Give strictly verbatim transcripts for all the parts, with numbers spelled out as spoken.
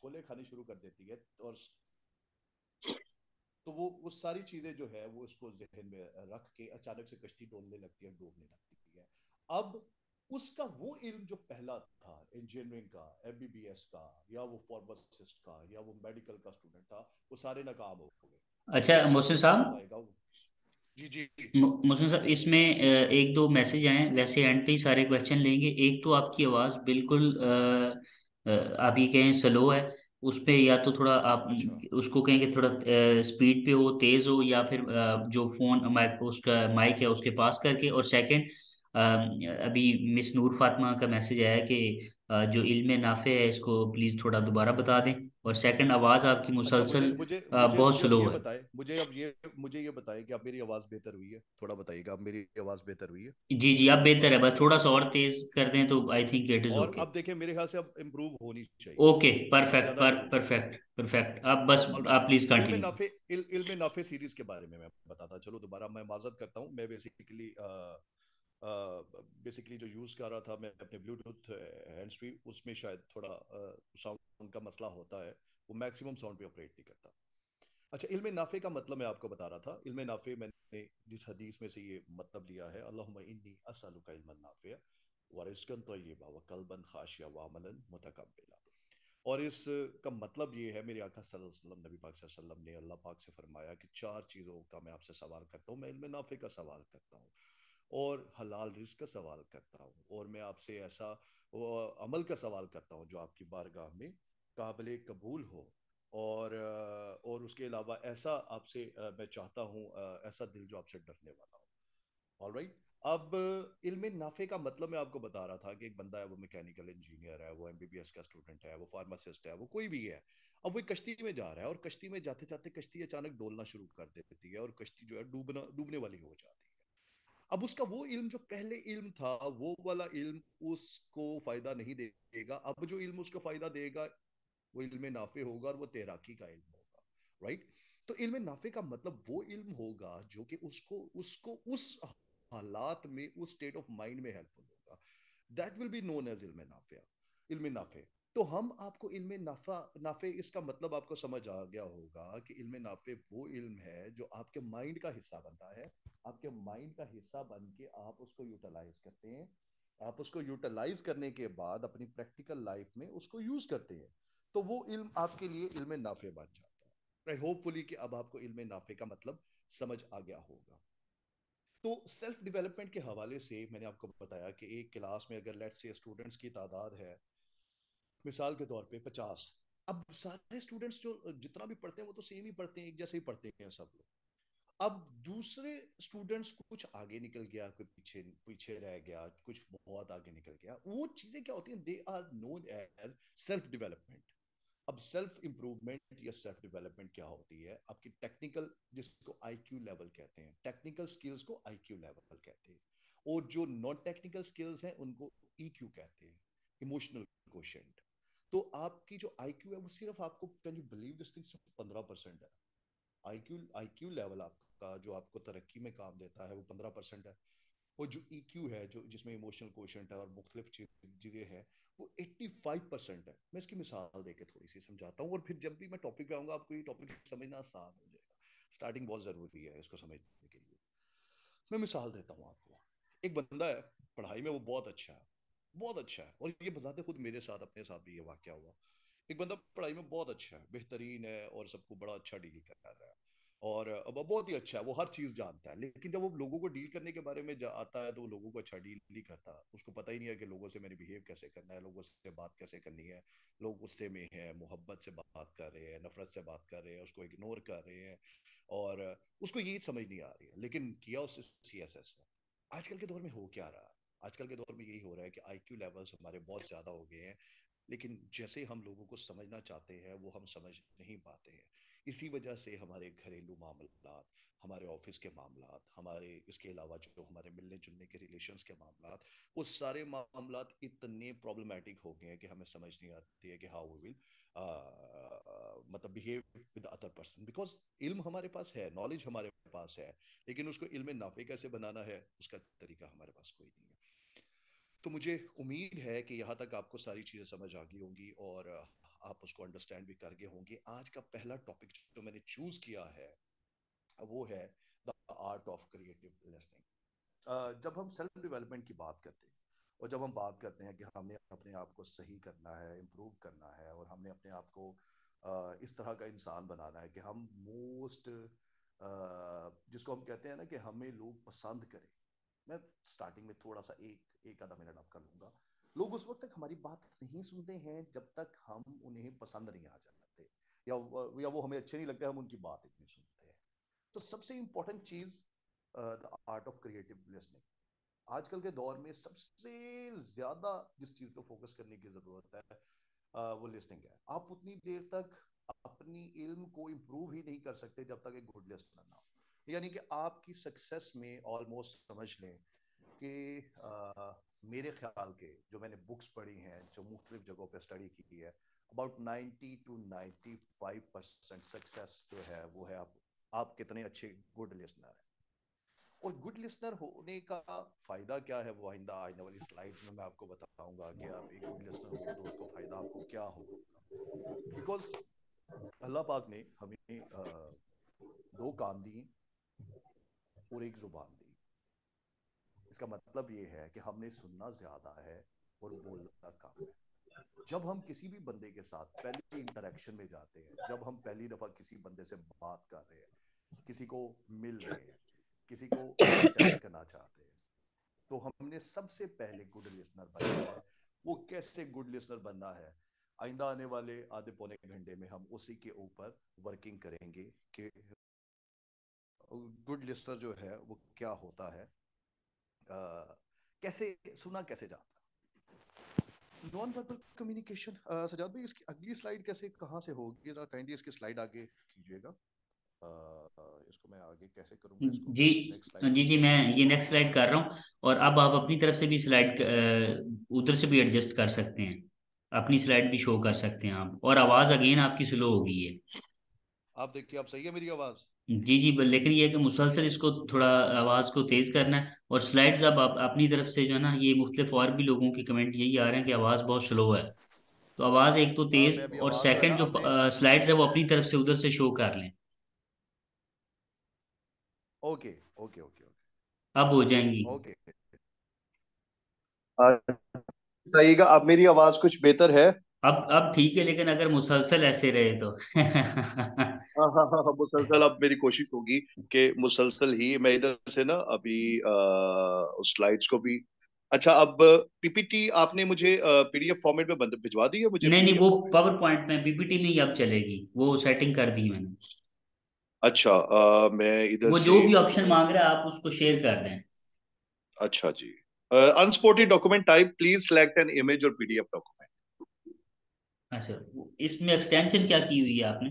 छोले खानी शुरू कर देती है, और तो वो वो सारी चीजें जो है वो उसको जहन में रख के अचानक से कश्ती डोलने लगती है, डूबने लगती है। अब उसका वो इल्म जो पहला था इंजीनियरिंग का, एमबीबीएस का, या वो फार्मासिस्ट का, या वो मेडिकल का स्टूडेंट था, वो सारे नाकाम हो गए। अब अच्छा वो मोहसिन जो साहब, इल्म आएगा वो, जी जी जी। मुस्लिम साहब इसमें अ, एक दो मैसेज आए हैं, वैसे एंड पे ही सारे क्वेश्चन लेंगे। एक तो आपकी आवाज़ बिल्कुल अ, अ, आप ये कहें स्लो है, उस पे या तो थोड़ा आप अच्छा उसको कहें कि थोड़ा स्पीड पे हो, तेज हो, या फिर अ, जो फोन माइक उसका माइक है उसके पास करके। और सेकंड, अभी मिस नूर फातिमा का मैसेज आया कि अ, जो इल्म नाफे है इसको प्लीज़ थोड़ा दोबारा बता दें। और सेकंड, आवाज़ आपकी अच्छा, मुझे मुसलसल मुझे अ, मुझे बहुत मुझे अब स्लो ये है। बताएं, मुझे अब ये मुझे ये बताएं कि अब मेरी आवाज बेहतर हुई है? थोड़ा बताइएगा, अब मेरी आवाज बेहतर हुई है? जी जी, अब मुझे इस बेहतर है, बात की बस थोड़ी थोड़ा सी, सा और तेज कर दें तो आई थिंक इट इज और ओके। अब देखिए मेरे ख्याल से अब इम्प्रूव होनी चाहिए, ओके, परफेक्ट, ज्यादा पर इम्प्रूव होनी परफेक्ट चाहिए। परफेक्ट। अब बस ऑल आप राइट। प्लीज इल्म कंटिन्यू। नाफे, इल, इल्म नाफे सीरीज के बारे में मैं बताता चलो दोबारा, मैं माजरत करता हूँ। मैं बेसिकली बेसिकली जो यूज कर रहा था मैं अपने ब्लूटूथ हैंड्स फ्री, उसमें शायद थोड़ा साउंड का मसला होता है, वो मैक्सिमम साउंड पे ऑपरेट नहीं करता। अच्छा, इल्म नाफे का मतलब मैं आपको बता रहा था। इल्म नाफे मैंने जिस हदीस में से ये मतलब लिया है, अल्लाहुम्मा इन्नी अस्अलुका इल्मन नाफिया व रिज़्क़न तय्यबा व क़ल्बन ख़ाशिया व अमलन मुतक़ब्बिला। और इस का मतलब ये है, मेरे आका सल्लल्लाहु अलैहि वसल्लम, नबी पाक सल्लल्लाहु अलैहि वसल्लम ने अल्लाह पाक से फरमाया कि चार चीज़ों का मैं आपसे सवाल करता हूँ। मैं इल्म नाफे का सवाल करता हूँ, और हलाल रिज़्क़ का सवाल करता हूँ, और मैं आपसे ऐसा वो अमल का सवाल करता हूँ जो आपकी बारगाह में काबिल कबूल हो। और अ, और उसके अलावा ऐसा आपसे अ, मैं चाहता हूँ, अ, ऐसा दिल जो आपसे डरने वाला हो। ऑलराइट। अब इल्म नाफे का मतलब मैं आपको बता रहा था कि एक बंदा है, वो मैकेनिकल इंजीनियर है, वो एमबीबीएस का स्टूडेंट है, वो फार्मासिस्ट है, वो कोई भी है। अब वो एक कश्ती में जा रहा है, और कश्ती में जाते जाते कश्ती अचानक डोलना शुरू कर देती है, और कश्ती जो है डूबना डूबने वाली हो जाती है। अब उसका वो इल्म जो पहले इल्म था, वो वाला इल्म उसको फायदा नहीं देगा। अब जो इल्म उसको फायदा देगा वो इल्म नाफे होगा, और वो तैराकी का इल्म होगा। राइट। तो इल्म नाफे का मतलब वो इल्म होगा जो कि उसको उसको उस हालात में, उस स्टेट ऑफ माइंड में हेल्पफुल होगा। That will be known as इल्म नाफिया, इल्म नाफे। तो हम आपको इल्म नाफा नाफे इसका मतलब आपको समझ आ गया होगा कि इल्म नाफे वो इल्म है जो आपके माइंड का हिस्सा बनता है। आपके माइंड का हिस्सा बन के आप उसको यूटिलाइज करते हैं। आप उसको यूटिलाइज करने के बाद अपनी प्रैक्टिकल लाइफ में उसको यूज करते हैं। तो वो इल्म आपके लिए इल्म नाफे बन जाता है। आई होपफुली कि अब आपको इल्म नाफे का मतलब समझ आ गया होगा। तो सेल्फ डेवलपमेंट के हवाले से मैंने आपको बताया कि एक क्लास में अगर लेट्स से स्टूडेंट्स की तादाद है मिसाल के तौर पे पचास। अब सारे स्टूडेंट्स जो जितना भी पढ़ते हैं वो तो सेम ही पढ़ते हैं, एक जैसे ही पढ़ते हैं सब लोग। अब दूसरे स्टूडेंट्स कुछ आगे निकल गया, कोई पीछे पीछे रह गया, कुछ बहुत आगे निकल गया। वो चीजें क्या होती हैं, they are known as self development. अब सेल्फ इंप्रूवमेंट या सेल्फ डेवलपमेंट क्या होती है? आपकी टेक्निकल, जिसको आईक्यू लेवल कहते हैं, टेक्निकल स्किल्स को आईक्यू लेवल कहते हैं, और जो नॉन टेक्निकल स्किल्स हैं उनको ईक्यू कहते हैं, इमोशनल कोशेंट। तो आपकी जो आईक्यू है वो सिर्फ आपको, can you believe this thing, पंद्रह परसेंट है। आईक्यू आईक्यू लेवल आपका जो आपको तरक्की में काम देता है वो पंद्रह परसेंट है। और जो ईक्यू है, जो जिसमें इमोशनल कोशेंट है और मुख्तलिफ चीजें हैं, वो एट्टी फाइव परसेंट है। मैं इसकी मिसाल देके थोड़ी सी समझाता हूँ, और फिर जब भी मैं टॉपिक पे आऊंगा आपको ये टॉपिक समझना आसान हो जाएगा। स्टार्टिंग बहुत जरूरी है इसको समझने के लिए। मैं मिसाल देता हूँ आपको। एक बंदा है, पढ़ाई में वो बहुत अच्छा है, बहुत अच्छा है, और ये बजाते खुद मेरे साथ, अपने साथ भी ये वाकया हुआ। एक बंदा पढ़ाई में बहुत अच्छा है, बेहतरीन है, और सबको बड़ा अच्छा डील कर रहा है, और अब बहुत ही अच्छा है, वो हर चीज जानता है। लेकिन जब वो लोगों को डील करने के बारे में जा- आता है, तो वो लोगों को अच्छा डील नहीं करता। उसको पता ही नहीं है कि लोगों से मैंने बिहेव कैसे करना है, लोगों से बात कैसे करनी है। लोग गुस्से में हैं, मोहब्बत से बात कर रहे हैं, नफरत से बात कर रहे हैं, उसको इग्नोर कर रहे हैं, और उसको ये समझ नहीं आ रही है, लेकिन किया उससे सी एस एस है। आजकल के दौर में हो क्या रहा है? आजकल के दौर में यही हो रहा है कि आईक्यू लेवल्स हमारे बहुत ज्यादा हो गए हैं, लेकिन जैसे हम लोगों को समझना चाहते हैं वो हम समझ नहीं पाते हैं। इसी वजह से हमारे घरेलू मामलात, हमारे ऑफिस के मामलात, हमारे इसके अलावा जो हमारे मिलने जुलने के रिलेशंस के मामलात, वो सारे मामलात इतने प्रॉब्लमैटिक हो गए हैं कि हमें समझ नहीं आती है कि हाउ वी विल मतलब behave with other person. Because इल्म हमारे पास है, नॉलेज हमारे पास है, लेकिन उसको इल्म नाफे कैसे बनाना है उसका तरीका हमारे पास कोई नहीं है। तो मुझे उम्मीद है कि यहाँ तक आपको सारी चीज़ें समझ आ गई होंगी, और आप उसको अंडरस्टैंड भी कर गए होंगे। आज का पहला टॉपिक जो मैंने चूज किया है वो है the art of creative listening. जब हम सेल्फ डेवलपमेंट की बात करते हैं और जब हम बात करते हैं कि हमने अपने आप को सही करना है, इम्प्रूव करना है, और हमने अपने आप को uh, इस तरह का इंसान बनाना है कि हम मोस्ट uh, जिसको हम कहते हैं ना कि हमें लोग पसंद करें। मैं स्टार्टिंग में थोड़ा सा एक एक आधा मिनट आपका लूंगा। लोग उस वक्त तक हमारी बात नहीं सुनते हैं जब तक हम उन्हें पसंद नहीं आ जाते, या या वो हमें अच्छे नहीं लगते, हम उनकी बात इतनी सुनते हैं। तो सबसे इंपॉर्टेंट चीज the art of creative listening. आजकल के दौर में सबसे ज्यादा जिस चीज पे फोकस करने की जरूरत है uh, वो लिसनिंग है। आप उतनी देर तक अपनी इल्म को इम्प्रूव ही नहीं कर सकते जब तक एक गुड लिसनर ना हो। यानी कि आपकी सक्सेस में ऑलमोस्ट समझ लें कि uh, मेरे ख्याल के जो मैंने बुक्स पढ़ी हैं, जो मुख्तलिफ जगहों पे स्टडी की है, about ninety two ninety five percent success जो है वो है आप आप कितने अच्छे गुड लिसनर हैं। और गुड लिसनर होने का फायदा क्या है वो आइंदा आने वाली स्लाइड्स में मैं आपको बताऊंगा कि आप एक गुड लिसनर हो तो उसको फायदा आपको क्या होगा। बिकॉज अल्लाह पाक ने हमें uh, दो कान दिए और एक जुबान दी। इसका मतलब ये है कि हमने सुनना ज्यादा है और बोलना कम है। जब हम किसी भी बंदे के साथ पहली इंटरेक्शन में जाते हैं, जब हम पहली दफा किसी बंदे से बात कर रहे हैं, किसी को मिल रहे हैं, किसी को अंडरस्टैंड करना चाहते हैं, तो हमने सबसे पहले गुड लिसनर बनना है। वो कैसे गुड लिसनर बनना है, आइंदा आने वाले आधे पौने घंटे में हम उसी के ऊपर वर्किंग करेंगे कि गुड लिसनर जो है वो क्या होता है, आ, कैसे सुना कैसे जाता है। Non verbal communication. सजाद भाई इसकी अगली स्लाइड कैसे कहाँ से होगी, जरा काइंडली इसकी स्लाइड आगे कीजिएगा। uh, इसको मैं आगे कैसे करूंगा, इसको जी नेक्स्ट स्लाइड जी पे। जी, मैं ये नेक्स्ट स्लाइड कर रहा हूँ। और अब आप अपनी तरफ से भी स्लाइड उधर से भी एडजस्ट कर सकते हैं, अपनी स्लाइड भी शो कर सकते हैं आप। और आवाज़ अगेन आपकी स्लो हो गई है। आप देखिए, आप सही है मेरी आवाज? जी जी, ब- लेकिन ये है कि मुसलसल इसको थोड़ा आवाज़ को तेज़ करना है। और स्लाइड्स अब आप अपनी तरफ से जो है ना, ये मुख्तलिफ और भी लोगों के कमेंट यही आ रहे हैं कि आवाज़ बहुत स्लो है। तो आवाज़ एक तो हाँ, तेज़, मैं अभी और आवाज जो है ना सेकंड जो आपने। स्लाइड्स है वो अपनी तरफ से उधर से शो कर लें। ओके ओके ओके अब हो जाएंगी। Okay okay. बताइएगा, अब मेरी आवाज कुछ बेहतर है? अब अब ठीक है, लेकिन अगर मुसलसल ऐसे रहे तो हाँ हाँ हाँ हाँ, मुसलसल अब मेरी कोशिश होगी कि मुसलसल ही मैं इधर से ना अभी आ, उस स्लाइड्स को भी। अच्छा, अब पीपीटी आपने मुझे पीडीएफ फॉर्मेट में बंद- भिजवा दी है मुझे, नहीं नहीं, पीडीएफ वो फॉर्मेट में? पावर पॉइंट में पीपीटी में ही अब चलेगी, वो सेटिंग कर दी मैंने। अच्छा, आ, मैं इधर वो जो से। भी ऑप्शन मांग रहा है आप उसको शेयर कर दें। अच्छा जी। Unsupported document type, please select an image और पीडीएफ डॉक्यूमेंट। अच्छा, वो- इसमें एक्सटेंशन क्या की हुई है आपने?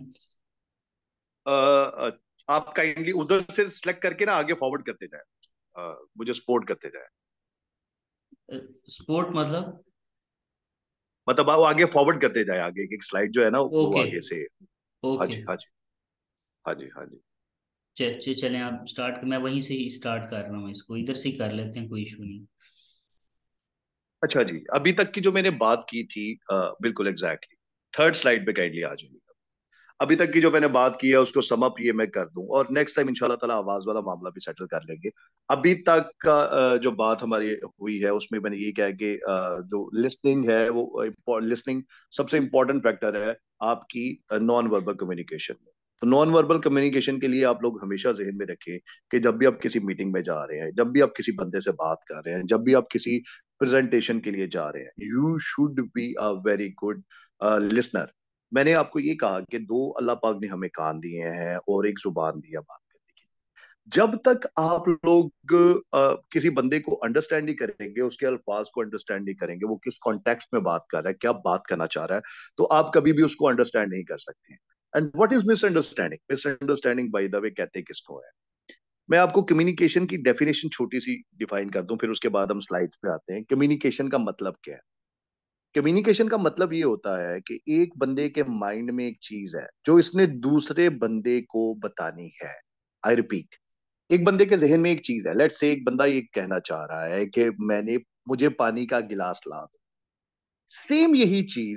आप काइंडली उधर से सिलेक्ट करके ना आगे फॉरवर्ड करते जाए, अ, मुझे सपोर्ट करते जाए। स्पोर्ट मतलब? मतलब आप आगे फॉरवर्ड करते जाए, आगे एक स्लाइड जो है ना वो ओके आगे से। हाँ ओके। जी, हाँ जी, हाँ जी, हाँ जी। च- चलें आप स्टार्ट, मैं वहीं से ही स्टार्ट कर रहा हूँ, इसको इधर से ही कर लेते हैं, कोई इशू नहीं। अच्छा जी, अभी तक की जो मैंने बात की थी, अ, बिल्कुल एग्जैक्टली थर्ड स्लाइड पे काइंडली आ जाइए। अभी तक की जो मैंने बात की है उसको सम अप ये मैं कर दूं, और नेक्स्ट टाइम इंशाल्लाह ताला आवाज वाला मामला भी सेटल कर लेंगे। अभी तक का अ, जो बात हमारी हुई है उसमें मैंने ये कहा कि अ, जो लिसनिंग है वो लिसनिंग सबसे इंपॉर्टेंट फैक्टर है आपकी नॉन वर्बल कम्युनिकेशन में। तो नॉन वर्बल कम्युनिकेशन के लिए आप लोग हमेशा जहन में रखें कि जब भी आप किसी मीटिंग में जा रहे हैं, जब भी आप किसी बंदे से बात कर रहे हैं, जब भी आप किसी प्रेजेंटेशन के लिए जा रहे हैं, you should be a very good listener. मैंने आपको ये कहा कि दो अल्लाह पाक ने हमें कान दिए हैं और एक जुबान दी है बात करने की। जब तक आप लोग अ, किसी बंदे को अंडरस्टैंड नहीं करेंगे, उसके अल्फाज को अंडरस्टैंड नहीं करेंगे, वो किस कॉन्टेक्स्ट में बात कर रहा है, क्या बात करना चाह रहा है, तो आप कभी भी उसको अंडरस्टैंड नहीं कर सकते हैं। And what is misunderstanding? Misunderstanding by the way कहते हैं किसको है? मैं आपको कम्युनिकेशन की डेफिनेशन छोटी सी डिफाइन कर दूं, फिर उसके बाद हम स्लाइड्स पे आते हैं। कम्युनिकेशन का मतलब क्या है? कम्युनिकेशन का मतलब ये होता है कि एक बंदे के माइंड में एक चीज है जो इसने दूसरे बंदे को बतानी है। आई रिपीट, एक बंदे के जहन में एक चीज है। लेट्स से एक बंदा ये कहना चाह रहा है कि मैंने मुझे पानी का गिलास ला दो। सेम यही चीज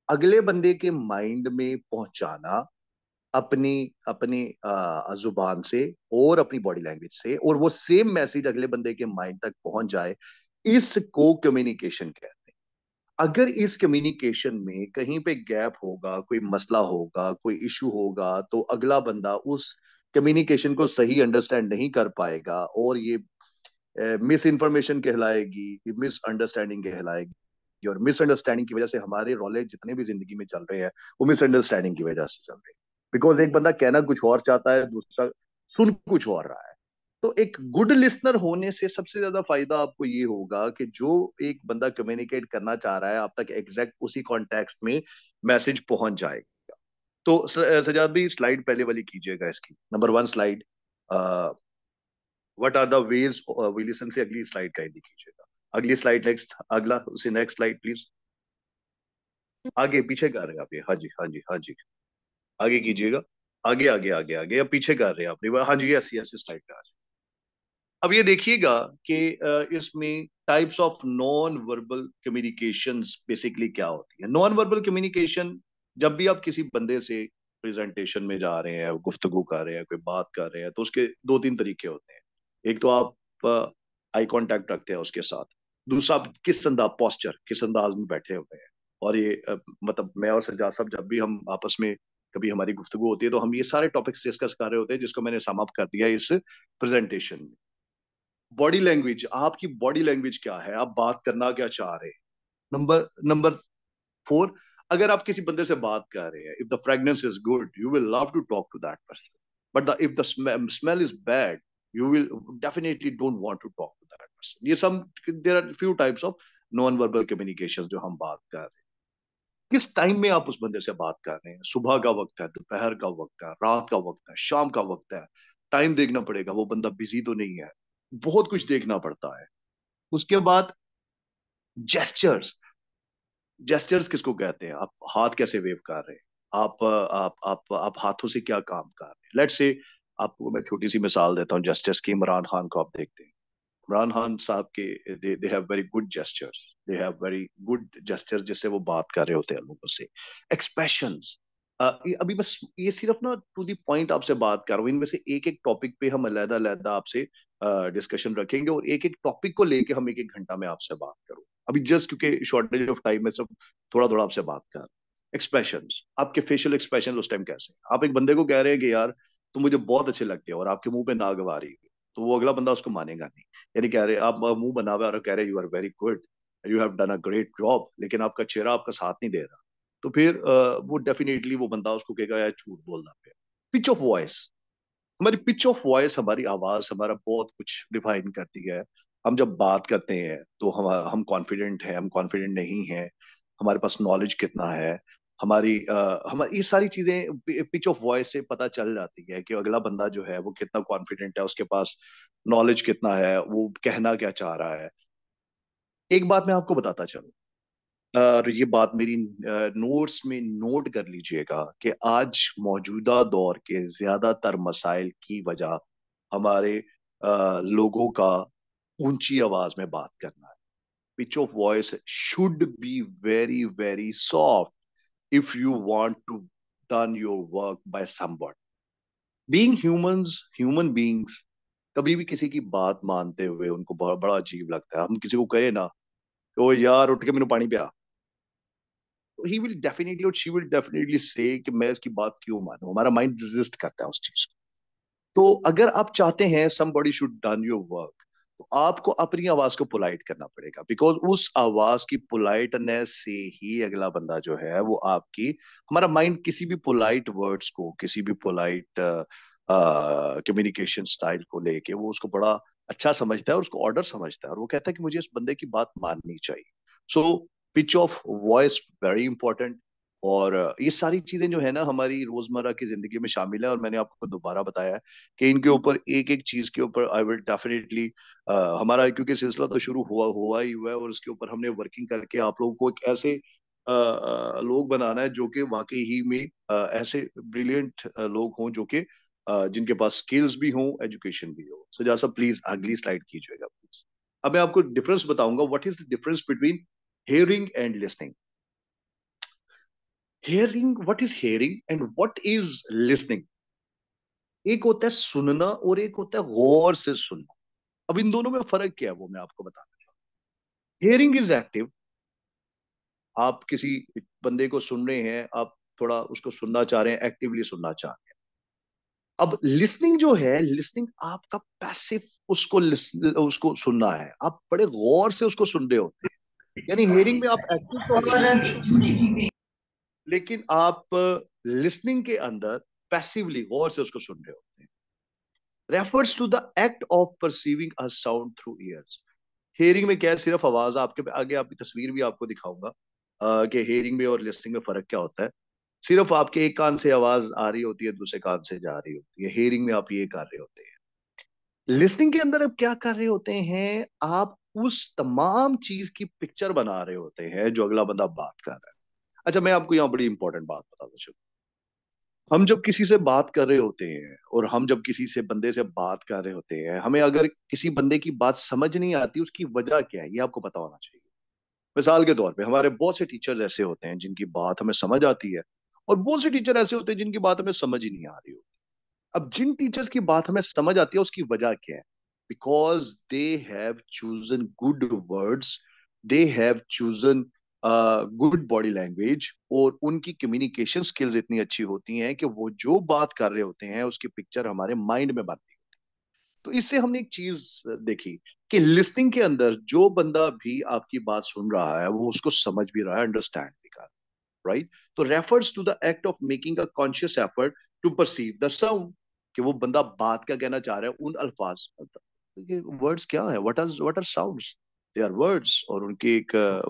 अगले बंदे के माइंड में पहुंचाना अपनी अपनी अ, जुबान से और अपनी बॉडी लैंग्वेज से, और वो सेम मैसेज अगले बंदे के माइंड तक पहुंच जाए, इसको कम्युनिकेशन कहते हैं। अगर इस कम्युनिकेशन में कहीं पे गैप होगा, कोई मसला होगा, कोई इशू होगा, तो अगला बंदा उस कम्युनिकेशन को सही अंडरस्टैंड नहीं कर पाएगा, और ये मिस इंफॉर्मेशन कहलाएगी, मिसअंडरस्टैंडिंग कहलाएगी, और मिसअंडरस्टैंडिंग की वजह से हमारे रोले जितने भी जिंदगी में चल रहे हैं वो मिसअंडरस्टैंडिंग की वजह से चल रहे हैं। बिकॉज एक बंदा कहना कुछ और चाहता है, दूसरा सुन कुछ और रहा है। तो एक गुड लिसनर होने से सबसे ज्यादा फायदा आपको ये होगा कि जो एक बंदा कम्युनिकेट करना चाह रहा है आप तक एग्जैक्ट उसी कॉन्टेक्स्ट में मैसेज पहुंच जाएगा। तो स- सजाद भी स्लाइड पहले वाली कीजिएगा, इसकी number one slide. What are the ways we listen से अगली स्लाइड का कीजिएगा। अगली स्लाइड, नेक्स्ट, अगला उसे नेक्स्ट स्लाइड प्लीज। आगे पीछे कर रहे हैं आप ये, हाँ जी हाँ जी हाँ जी, आगे कीजिएगा। आगे आगे आगे आगे, अब पीछे कर रहे हैं आप, हाँ जी, यस यस, स्लाइड पे आ जाए। अब ये देखिएगा कि अ, इसमें types of non verbal communications basically क्या होती है। नॉन वर्बल कम्युनिकेशन, जब भी आप किसी बंदे से प्रेजेंटेशन में जा रहे हैं, गुफ्तगू कर रहे हैं, कोई बात कर रहे हैं, तो उसके दो तीन तरीके होते हैं। एक तो आप आई कांटेक्ट रखते हैं उसके साथ। दूसरा, आप किस अंदाज, पोस्चर, किस अंदाज में बैठे हुए हैं। और ये अ, मतलब मैं और सज्जाद साहब जब भी हम आपस में कभी हमारी गुफ्तगू होती है तो हम ये सारे टॉपिक्स डिस्कस कर रहे होते हैं, जिसको मैंने सम अप कर दिया इस प्रेजेंटेशन में। बॉडी लैंग्वेज, आपकी बॉडी लैंग्वेज क्या है, आप बात करना क्या चाह रहे हैं। नंबर नंबर फोर, अगर आप किसी बंदे से बात कर रहे हैं, if the fragrance is good you will love to talk to that person, but the if the smell is bad you will definitely don't want to talk to that person. ये some, there are few types of non verbal communication जो हम बात कर रहे हैं। किस time में आप उस बंदे से बात कर रहे हैं, सुबह का वक्त है, दोपहर का वक्त है, रात का वक्त है, शाम का वक्त है। टाइम देखना पड़ेगा, वो बंदा बिजी तो नहीं है, बहुत कुछ देखना पड़ता है। उसके बाद जेस्चर्स। जेस्चर्स किसको कहते हैं, आप हाथ कैसे वेव कर रहे हैं, आप आप आप आप हाथों से क्या काम कर रहे हैं। लेट्स से, आपको मैं छोटी सी मिसाल देता हूँ जेस्चर्स की। इमरान खान को आप देखते हैं, इमरान खान साहब के they they have very good gestures, they have very good gesture जिससे वो बात कर रहे होते हैं लोगों से। एक्सप्रेशंस, अभी बस ये सिर्फ ना टू दी पॉइंट आपसे बात कर रहा हूँ, इनमें से एक एक टॉपिक पे हम अलग अलग आपसे डिस्कशन रखेंगे, और एक एक टॉपिक को लेके हम एक एक घंटा में आपसे बात करूँ। अभी जस्ट क्योंकि शॉर्टेज ऑफ टाइम में सब थोड़ा थोड़ा आपसे बात कर। एक्सप्रेशंस, आपके फेशियल एक्सप्रेशन उस टाइम कैसे, आप एक बंदे को कह रहे हैं कि यार तुम मुझे बहुत अच्छे लगते हो, और आपके मुंह पे नाग आ रही है, तो वो अगला बंदा उसको मानेगा नहीं। यानी कह रहे आप मुंह बना हुआ और कह रहे you are very good, you have done a great job, लेकिन आपका चेहरा आपका साथ नहीं दे रहा, तो फिर अ, वो डेफिनेटली वो बंदा उसको कहेगा यार झूठ बोल रहा है। पिच ऑफ वॉइस, हमारी पिच ऑफ वॉइस, हमारी आवाज हमारा बहुत कुछ डिफाइन करती है। हम जब बात करते हैं तो हम हम कॉन्फिडेंट हैं, हम कॉन्फिडेंट नहीं है, हमारे पास नॉलेज कितना है, हमारी आ, हमारी ये सारी चीजें पिच ऑफ वॉइस से पता चल जाती है कि अगला बंदा जो है वो कितना कॉन्फिडेंट है, उसके पास नॉलेज कितना है, वो कहना क्या चाह रहा है। एक बात मैं आपको बताता चलूं, और ये बात मेरी नोट्स में नोट कर लीजिएगा कि आज मौजूदा दौर के ज्यादातर मसाइल की वजह हमारे अ, लोगों का ऊंची आवाज में बात करना है। Pitch of voice should be very very soft if you want to done your work by someone. Being humans, human beings कभी भी किसी की बात मानते हुए उनको बड़ा बड़ा अजीब लगता है। हम किसी को कहे ना, ओ यार उठ के मैंने पानी पिया, तो ही विल डेफिनेटली और शी विल डेफिनेटली से कि मैं इसकी बात क्यों मानूं, हमारा माइंड रेजिस्ट करता है उस चीज को। तो अगर आप चाहते हैं somebody should done your work, तो आपको अपनी आवाज को पोलाइट करना पड़ेगा, बिकॉज उस आवाज की पोलाइटनेस से ही अगला बंदा जो है वो आपकी, हमारा माइंड किसी भी पोलाइट वर्ड्स को, किसी भी पोलाइट कम्युनिकेशन स्टाइल को लेके वो उसको बड़ा अच्छा समझता है और उसको ऑर्डर समझता है, और वो कहता है कि मुझे इस बंदे की बात माननी चाहिए। So pitch of voice very important. और अ, ये सारी चीजें जो है ना हमारी रोजमर्रा की जिंदगी में शामिल है, और मैंने आपको दोबारा बताया है कि इनके ऊपर एक एक चीज के ऊपर आई विल डेफिनेटली, हमारा क्योंकि सिलसिला तो शुरू हुआ हुआ ही हुआ है, और उसके ऊपर हमने वर्किंग करके आप लोगों को एक ऐसे अ, अ, लोग बनाना है जो कि वाकई ही में अ, ऐसे ब्रिलियंट लोग हों जो कि अ, जिनके पास स्किल्स भी हों, एजुकेशन भी हो। सो जैसा प्लीज अगली स्लाइड कीजिएगा प्लीज। अब मैं आपको डिफरेंस बताऊंगा, what is the difference between hearing and listening. Hearing, what is hearing and what is listening? एक होता है सुनना और एक होता है गौर से सुनना। अब इन दोनों में फर्क क्या है वो मैं आपको बताना। हेयरिंग इज एक्टिव, आप किसी बंदे को सुन रहे हैं, आप थोड़ा उसको सुनना चाह रहे हैं, एक्टिवली सुनना चाह रहे हैं। अब लिसनिंग जो है, लिसनिंग आपका पैसिव, उसको listen- उसको सुनना है, आप बड़े गौर से उसको सुन रहे होते हैं। यानी हेयरिंग में आप एक्टिव तो हैं, लेकिन आप लिसनिंग के अंदर पैसिवली गौर से उसको सुन रहे होते हैं। Refers to the act of perceiving a sound through ears. Hearing में क्या है, सिर्फ आवाज, आपके आगे आपकी तस्वीर भी आपको दिखाऊंगा अ, कि हेयरिंग में और लिसनिंग में फर्क क्या होता है। सिर्फ आपके एक कान से आवाज आ रही होती है, दूसरे कान से जा रही होती है। हेयरिंग में आप ये कर रहे होते हैं। लिसनिंग के अंदर आप क्या कर रहे होते हैं, आप उस तमाम चीज की पिक्चर बना रहे होते हैं जो अगला बंदा बात कर रहा है। अच्छा, मैं आपको यहाँ बड़ी इंपॉर्टेंट बात बता दूं। हम जब किसी से बात कर रहे होते हैं और हम जब किसी से बंदे से बात कर रहे होते हैं, हमें अगर किसी बंदे की बात समझ नहीं आती, उसकी वजह क्या है ये आपको पता होना चाहिए। मिसाल के तौर पे हमारे बहुत से टीचर्स ऐसे होते हैं जिनकी बात हमें समझ आती है, और बहुत से टीचर ऐसे होते हैं जिनकी बात हमें समझ ही नहीं आ रही होती। अब जिन टीचर्स की बात हमें समझ आती है उसकी वजह क्या है? Because they have chosen good words, they have chosen good body language, और उनकी कम्युनिकेशन स्किल्स इतनी अच्छी होती हैं कि वो जो बात कर रहे होते हैं उसकी पिक्चर हमारे माइंड में बनती है। तो इससे हमने एक चीज देखी कि लिसनिंग के अंदर जो बंदा भी आपकी बात सुन रहा है वो उसको समझ भी रहा है, अंडरस्टैंड भी कर रहा है, राइट? तो refers to the act of making a conscious effort to perceive the sound, कि वो बंदा बात क्या कहना चाह रहा है उन अल्फाज। ये वर्ड्स क्या है, what are what are sounds? They are words, और उनके एक अ,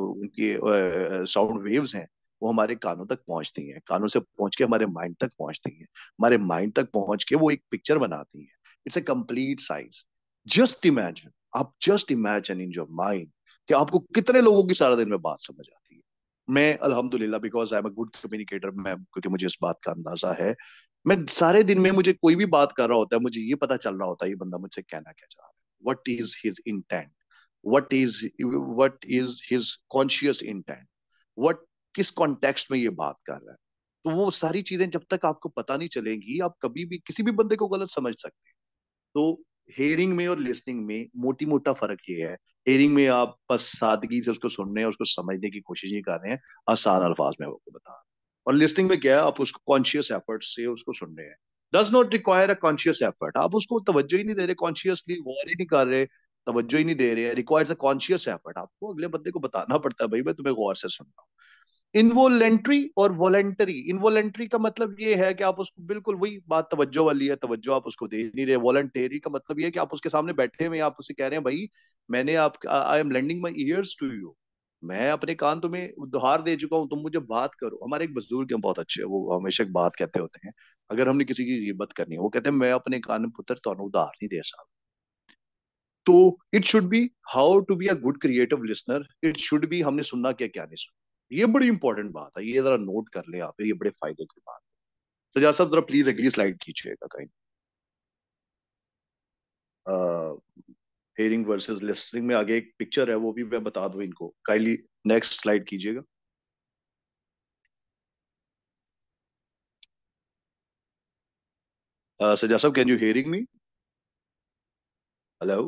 उनके साउंड वेव्स हैं, वो हमारे कानों तक पहुंचती हैं, कानों से पहुंच के हमारे माइंड तक पहुंचती हैं, हमारे माइंड तक पहुंच के वो एक पिक्चर बनाती हैं। It's a complete size. Just imagine, आप just imagine in your mind कि आपको कितने लोगों की सारा दिन में बात समझ आती है। मैं अल्हम्दुलिल्लाह, because I am a good communicator, मैं क्योंकि मुझे इस बात का अंदाजा है, मैं सारे दिन में मुझे कोई भी बात कर रहा होता है, मुझे ये पता चल रहा होता है ये बंदा मुझसे कहना क्या चाह रहा है, what is his intent, what is what is his conscious intent, what किस कॉन्टेक्स्ट में ये बात कर रहा है। तो वो सारी चीजें जब तक आपको पता नहीं चलेंगी, आप कभी भी किसी भी बंदे को गलत समझ सकते हैं। तो हेयरिंग में और लिसनिंग में मोटी मोटा फर्क ये है, हेयरिंग में आप बस सादगी से उसको सुन रहे हैं, उसको समझने की कोशिश ही कर रहे हैं, आसान अल्फाज में आपको बता रहा हूं। और लिसनिंग में क्या है, आप उसको कॉन्शियस एफर्ट से उसको सुन रहे हैं। Does not require a conscious effort, आप उसको तवज्जो ही नहीं दे रहे, कॉन्शियसली गौर ही नहीं कर रहे, तवज्जो ही नहीं दे रहे हैं। रिक्वायर्स अ कॉन्शियस एफर्ट, आपको अगले बंदे को बताना पड़ता है, भाई मैं तुम्हें गौर से सुन रहा हूँ। इनवोलेंट्री और वॉलेंटरी, इनवोलेंट्री का मतलब ये है कि आप उसको बिल्कुल वही बात, तवज्जो वाली है, तवज्जो आप उसको दे नहीं रहे। वॉलंटेरी का मतलब ये है कि आप उसके सामने बैठे हुए हैं, आप उसे कह रहे हैं भाई मैंने आप, I am lending my ears to you, मैं अपने कान तुम्हें उधार दे चुका हूं, तुम मुझे बात करो। हमारे एक बुजुर्ग हैं बहुत अच्छे, वो हमेशा एक बात कहते होते हैं, अगर हमने किसी की गिबत करनी है, वो कहते हैं मैं अपने कान पुत्र तो उधार नहीं दे सकता। तो it should be how to be a good creative listener, it should be हमने सुनना क्या क्या नहीं सुना। ये बड़ी इंपॉर्टेंट बात है, ये जरा नोट कर ले आप, ये बड़े फायदे की बात है। तो जरा साहब जरा प्लीज अगली स्लाइड खींचिएगा कहीं। हेयरिंग वर्सेस लिसनिंग में आगे एक पिक्चर है, वो भी मैं बता दूं इनको, काइंडली नेक्स्ट स्लाइड कीजिएगा। सजा साहब, can you hearing me? Hello?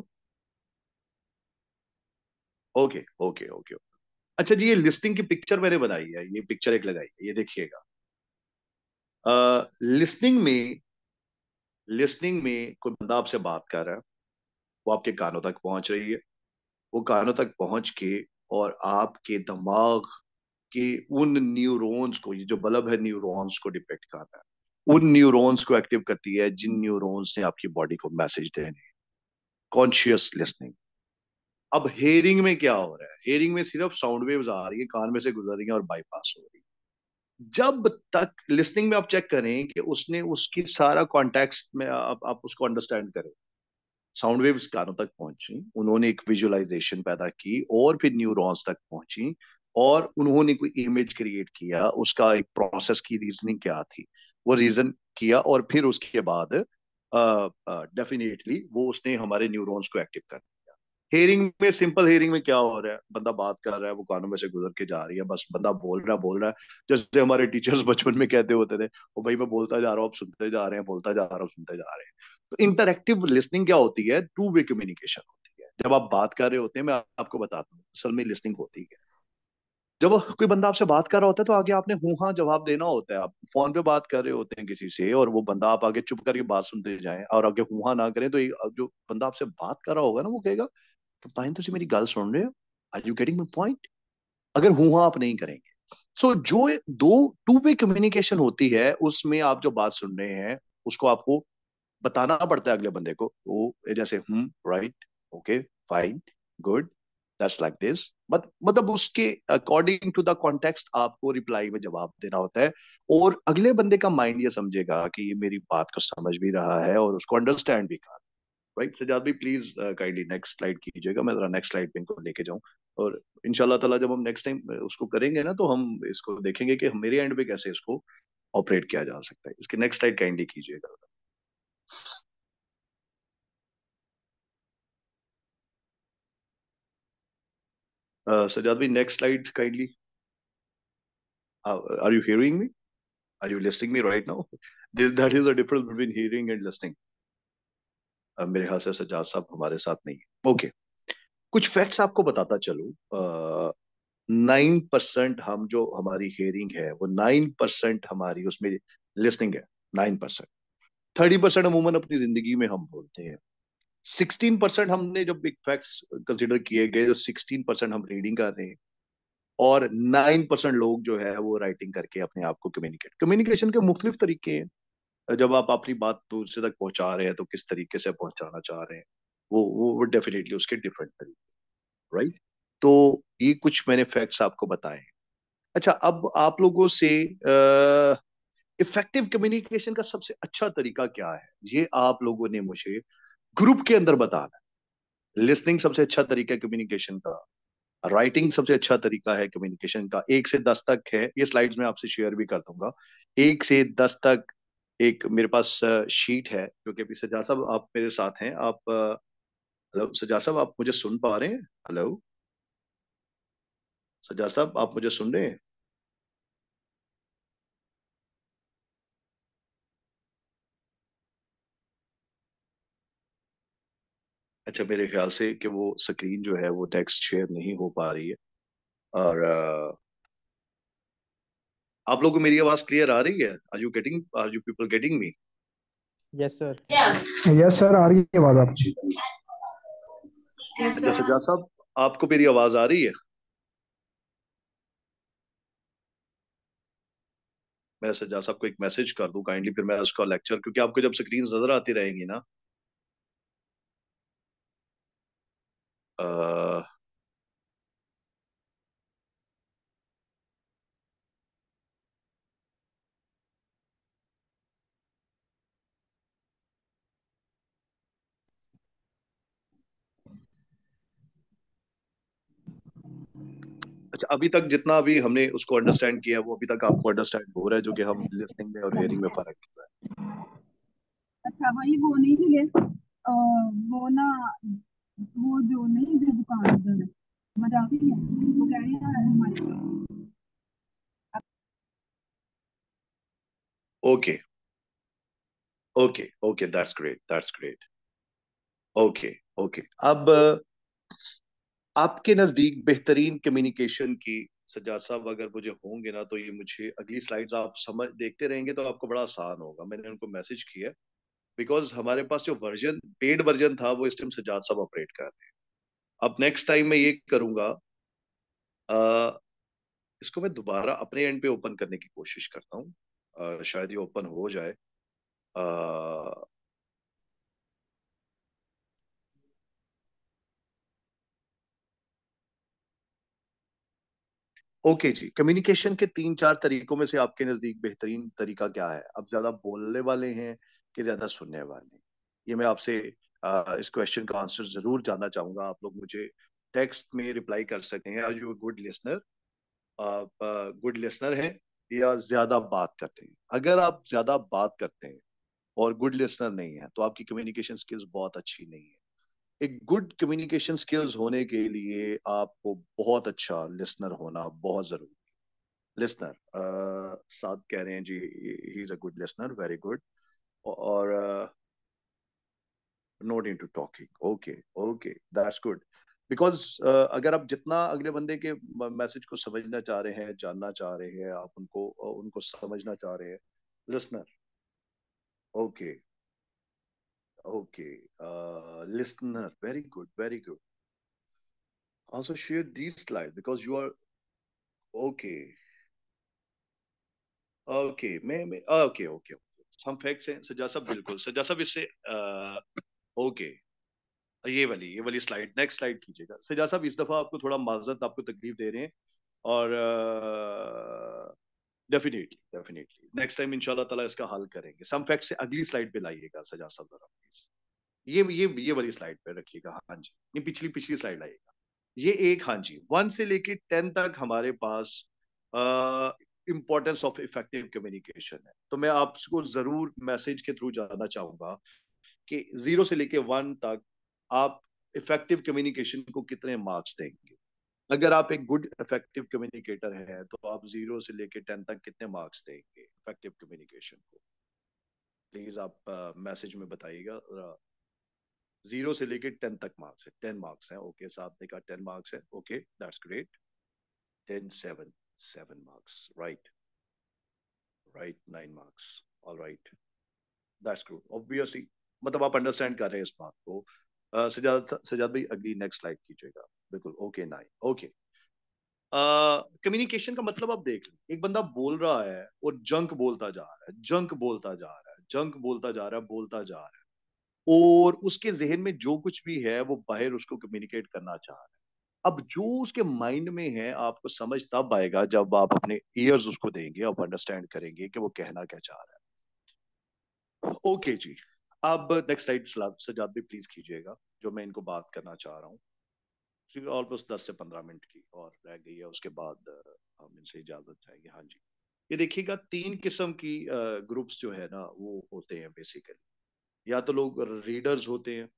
Okay okay okay. अच्छा जी, ये लिस्टिंग की पिक्चर मैंने बनाई है, ये पिक्चर एक लगाई है, ये देखिएगा। लिसनिंग में, लिसनिंग में कोई बंदा आपसे बात कर रहा है, वो आपके कानों तक पहुंच रही है, वो कानों तक पहुंच के और आपके दिमाग के उन न्यूरॉन्स को, ये जो बल्ब है न्यूरॉन्स को डिपेक्ट कर रहा है, उन न्यूरॉन्स को एक्टिव करती है जिन न्यूरॉन्स ने आपकी बॉडी को मैसेज देने। Conscious listening. अब हेयरिंग में क्या हो रहा है, हेयरिंग में सिर्फ साउंड वेव्स आ रही है, कान में से गुजर रही है और बाईपास हो रही है। जब तक लिसनिंग में आप चेक करें कि उसने उसकी सारा कॉन्टेक्स्ट में आप, आप उसको अंडरस्टैंड करें, साउंड वेव्स कानों तक पहुंची, उन्होंने एक विजुअलाइजेशन पैदा की और फिर न्यूरॉन्स तक पहुंची, और उन्होंने कोई इमेज क्रिएट किया, उसका एक प्रोसेस की रीजनिंग क्या थी, वो रीजन किया, और फिर उसके बाद डेफिनेटली वो उसने हमारे न्यूरॉन्स को एक्टिव कर दिया। हेयरिंग में, सिंपल हेयरिंग में क्या हो रहा है, बंदा बात कर रहा है, वो कानों में से गुजर के जा रही है, बस बंदा बोल रहा है बोल रहा है। जैसे हमारे टीचर्स बचपन में कहते होते थे, ओ भाई मैं बोलता जा रहा हूँ, आप सुनते जा रहे हैं, बोलता जा रहा हूँ, सुनते जा रहे हैं। तो इंटरेक्टिव लिसनिंग क्या होती है? टू वे कम्युनिकेशन होती है। जब आप बात कर रहे होते हैं, मैं आपको बताता हूँ असल में लिसनिंग होती है। जब कोई बंदा आपसे बात कर रहा होता है तो आगे आपने हूँ हाँ जवाब देना होता है। आप फोन पे बात कर रहे होते हैं किसी से, और वो बंदा, आप आगे चुप करके बात सुनते जाएं और आगे हूँ हाँ ना करें, तो ये- जो बंदा आपसे बात कर रहा होगा ना, वो कहेगा कि भाई तुम मेरी गल सुन रहे हो, are you getting my point? अगर हूँ हाँ आप नहीं करेंगे। सो so, जो दो टू वे कम्युनिकेशन होती है, उसमें आप जो बात सुन रहे हैं उसको आपको बताना पड़ता है अगले बंदे को। वो जैसे hmm, right, okay, fine, good, that's like this. But मतलब उसके अकॉर्डिंग टू द कॉन्टेक्स्ट आपको रिप्लाई में जवाब देना होता है। और अगले बंदे का माइंड ये समझेगा कि ये मेरी बात को समझ भी रहा है और उसको अंडरस्टैंड भी कर। राइट सजाद भाई, प्लीज काइंडली नेक्स्ट स्लाइड कीजिएगा, मैं जरा नेक्स्ट स्लाइड पे इनको लेके जाऊं। और इंशाल्लाह ताला जब हम नेक्स्ट टाइम उसको करेंगे ना, तो हम इसको देखेंगे कि हम मेरे एंड पे कैसे इसको ऑपरेट किया जा सकता है। इसकी नेक्स्ट स्लाइड काइंडली कीजिएगा। Uh, Sajjad bhai, next slide kindly. Uh, are you hearing me? Are you listening me right now? This, that is the difference between hearing and listening. Uh, मेरे ख्याल से सज्जाद साहब हमारे साथ नहीं है। ओके, कुछ फैक्ट्स आपको बताता चलूं। नाइन परसेंट हम जो हमारी हेयरिंग है, वो नाइन परसेंट हमारी उसमें लिसनिंग है। Nine percent. थर्टी परसेंट अमूमन अपनी जिंदगी में हम बोलते हैं। सिक्सटीन परसेंट हमने जब बिग फैक्ट्स कंसिडर किए गए, तो सिक्सटीन परसेंट हम रीडिंग कर रहे हैं। और नाइन परसेंट लोग जो है वो राइटिंग करके अपने आप को कम्युनिकेट। कम्युनिकेशन के मुख्तलिफ तरीके हैं। जब आप अपनी बात दूसरे तक पहुंचा रहे हैं तो किस तरीके से पहुंचाना चाह रहे हैं, वो वो, वो डेफिनेटली उसके डिफरेंट तरीके। राइट। तो ये कुछ मैंने फैक्ट्स आपको बताए हैं। अच्छा, अब आप लोगों से इफेक्टिव कम्युनिकेशन का सबसे अच्छा तरीका क्या है, ये आप लोगों ने मुझे ग्रुप के अंदर बताना है। लिसनिंग सबसे अच्छा तरीका है कम्युनिकेशन का। राइटिंग सबसे अच्छा तरीका है कम्युनिकेशन का। एक से दस तक है, ये स्लाइड्स में आपसे शेयर भी कर दूंगा। एक से दस तक एक मेरे पास शीट है, क्योंकि अभी सजा साहब आप मेरे साथ हैं। आप अ, हेलो सजा साहब, आप मुझे सुन पा रहे हैं? हेलो सजा साहब, आप मुझे सुन रहे हैं? अच्छा, मेरे ख्याल से कि वो स्क्रीन जो है वो टेक्स्ट शेयर नहीं हो पा रही है। और अ, आप लोगों को मेरी आवाज क्लियर आ रही है? Are you getting, are you people getting me? Yes sir. Yes sir, आ रही है आवाज आपकी। अच्छा सजा साहब, आपको मेरी आवाज आ रही है? मैं सजा साहब को एक मैसेज कर दूं काइंडली, फिर मैं उसका लेक्चर, क्योंकि आपको जब स्क्रीन नजर आती रहेंगी ना। अच्छा, अभी तक जितना अभी हमने उसको अंडरस्टैंड किया है, वो अभी तक आपको अंडरस्टैंड हो रहा है, जो कि हम लिसनिंग में और हेयरिंग में फर्क किया है? अच्छा भाई वो नहीं मिले अ, वो ना वो जो नहीं जो दुकानदार है मजाक ही है वो कह रही है हमारे okay, okay, okay, that's great, that's great. Okay, okay. अब अ, आपके नजदीक बेहतरीन कम्युनिकेशन की, सज्जाद साहब अगर मुझे होंगे ना, तो ये मुझे अगली स्लाइड्स आप समझ देखते रहेंगे तो आपको बड़ा आसान होगा। मैंने उनको मैसेज किया, बिकॉज हमारे पास जो वर्जन, पेड वर्जन था, वो इस टाइम सज्जाद साहब ऑपरेट कर रहे हैं। अब नेक्स्ट टाइम मैं ये करूंगा, अ, इसको मैं दोबारा अपने एंड पे ओपन करने की कोशिश करता हूँ। अ, शायद ये ओपन हो जाए। अ, ओके जी, कम्युनिकेशन के तीन चार तरीकों में से आपके नजदीक बेहतरीन तरीका क्या है? अब ज्यादा बोलने वाले हैं कि ज्यादा सुनने वाले हैं? ये मैं आपसे अ, इस क्वेश्चन का आंसर जरूर जानना चाहूंगा। आप लोग मुझे टेक्स्ट में रिप्लाई कर सकते हैं। Are you good listener? आप गुड लिसनर हैं या ज्यादा बात करते हैं? अगर आप ज्यादा बात करते हैं और गुड लिसनर नहीं है, तो आपकी कम्युनिकेशन स्किल्स बहुत अच्छी नहीं है। एक गुड कम्युनिकेशन स्किल्स होने के लिए आपको बहुत अच्छा लिसनर होना बहुत जरूरी। लिसनर, साथ कह रहे हैं जी, he is a good listener, very good. और not into talking, okay, okay, that's good. Because अगर आप जितना अगले बंदे के मैसेज को समझना चाह रहे हैं, जानना चाह रहे हैं, आप उनको उनको समझना चाह रहे हैं, listener, okay, okay, listener, very good, very good. Also share these slides because you are okay. Okay, मैं मैं ओके, ओके, ओके, हम फैक्ट्स हैं सजा साहब, बिल्कुल सजा साहब, इससे ओके, ये वाली ये वाली स्लाइड, नेक्स्ट स्लाइड कीजिएगा सजा साहब। इस दफा आपको थोड़ा माजरत, आपको तकलीफ दे रहे हैं, और डेफिनेटली डेफिनेटली नेक्स्ट टाइम इंशाल्लाह ताला इसका हल करेंगे। सम फैक्ट से अगली स्लाइड पे लाइएगा सजा साहब जरा प्लीज। ये ये ये वाली स्लाइड पे रखिएगा, हाँ जी, नहीं पिछली पिछली स्लाइड लाइएगा। ये एक, हाँ जी, वन से लेके टेन तक हमारे पास इंपॉर्टेंस ऑफ इफेक्टिव कम्युनिकेशन है। तो मैं आपको जरूर मैसेज के थ्रू जानना चाहूंगा कि जीरो से लेके वन तक आप इफेक्टिव कम्युनिकेशन को कितने मार्क्स देंगे। अगर आप एक गुड इफेक्टिव कम्युनिकेटर हैं तो आप जीरो से लेके टेन तक कितने मार्क्स देंगे इफेक्टिव कम्युनिकेशन को। प्लीज आप मैसेज में बताइएगा। जीरो से लेके टेन तक मार्क्स है, टेन मार्क्स है, ओके, साहब ने कहा टेन मार्क्स है, okay, that's great. Ten, seven, seven marks, right, right, nine marks, all right, that's good, obviously, मतलब आप अंडरस्टैंड कर रहे हैं इस बात को। uh, सजाद सजाद भाई अगली नेक्स्ट स्लाइड कीजिएगा, बिल्कुल, ओके, नाइन, ओके। कम्युनिकेशन का मतलब आप देख लें, एक बंदा बोल रहा है और जंक बोलता जा रहा है, जंक बोलता जा रहा है, जंक बोलता जा रहा है, बोलता जा रहा है, और उसके जहन में जो कुछ भी है वो बाहर उसको कम्युनिकेट करना चाह रहा है। अब जो उसके माइंड में है आपको समझ तब आएगा जब आप अपने ईयर्स उसको देंगे, आप अंडरस्टैंड करेंगे कि वो कहना क्या चाह रहा है। ओके जी, अब नेक्स्ट स्लाइड सजाद भी प्लीज कीजिएगा, जो मैं इनको बात करना चाह रहा हूँ। ऑलमोस्ट दस से पंद्रह मिनट की और रह गई है, उसके बाद हम इनसे इजाजत चाहेंगे। हाँ जी, ये देखिएगा, तीन किस्म की ग्रुप्स जो है ना वो होते हैं बेसिकली। या तो लोग रीडर्स होते हैं,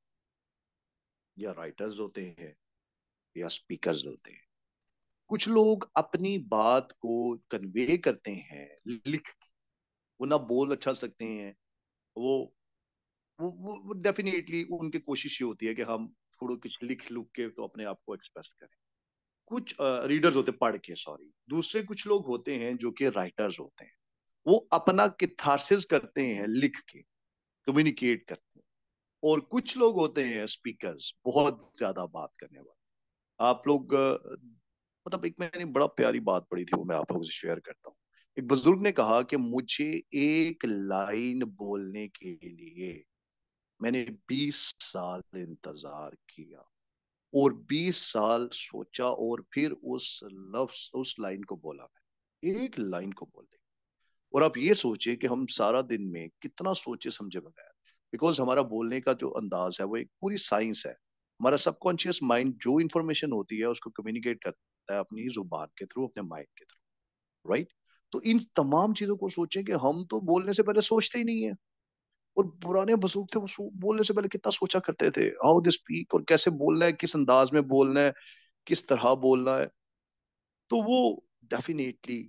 या राइटर्स होते हैं, या स्पीकर्स होते हैं। कुछ लोग अपनी बात को कन्वे करते हैं लिख के। वो ना बोल अच्छा सकते हैं, वो वो वो डेफिनेटली उनकी कोशिश ये होती है कि हम थोड़ा कुछ लिख लुक के तो अपने आप को एक्सप्रेस करें। कुछ रीडर्स होते हैं, पढ़ के, सॉरी। दूसरे कुछ लोग होते हैं जो कि राइटर्स होते हैं, वो अपना किथारसिस करते हैं लिख के, कम्युनिकेट करते हैं। और कुछ लोग होते हैं स्पीकर्स, बहुत ज्यादा बात करने वाले। आप लोग अ, मतलब एक मैंने बड़ा प्यारी बात पढ़ी थी, वो मैं आप लोगों से शेयर करता हूँ। एक बुजुर्ग ने कहा कि मुझे एक लाइन बोलने के लिए मैंने बीस साल इंतजार किया, और बीस साल सोचा, और फिर उस लफ्ज उस लाइन को बोला। मैं एक लाइन को बोल दी। और आप ये सोचिए कि हम सारा दिन में कितना सोचे समझे बगैर, बिकॉज हमारा बोलने का जो अंदाज है वो एक पूरी साइंस है। हमारा सबकॉन्शियस माइंड जो इंफॉर्मेशन होती है उसको कम्युनिकेट करता है अपनी जुबान के थ्रू, अपने माइंड के थ्रू, राइट। तो इन तमाम चीजों को सोचें कि हम तो बोलने से पहले सोचते ही नहीं है। और पुराने बुजुर्ग थे, वो सो- बोलने से पहले कितना सोचा करते थे, हाउ दे स्पीक, और कैसे बोलना है, किस अंदाज में बोलना है, किस तरह बोलना है। तो वो डेफिनेटली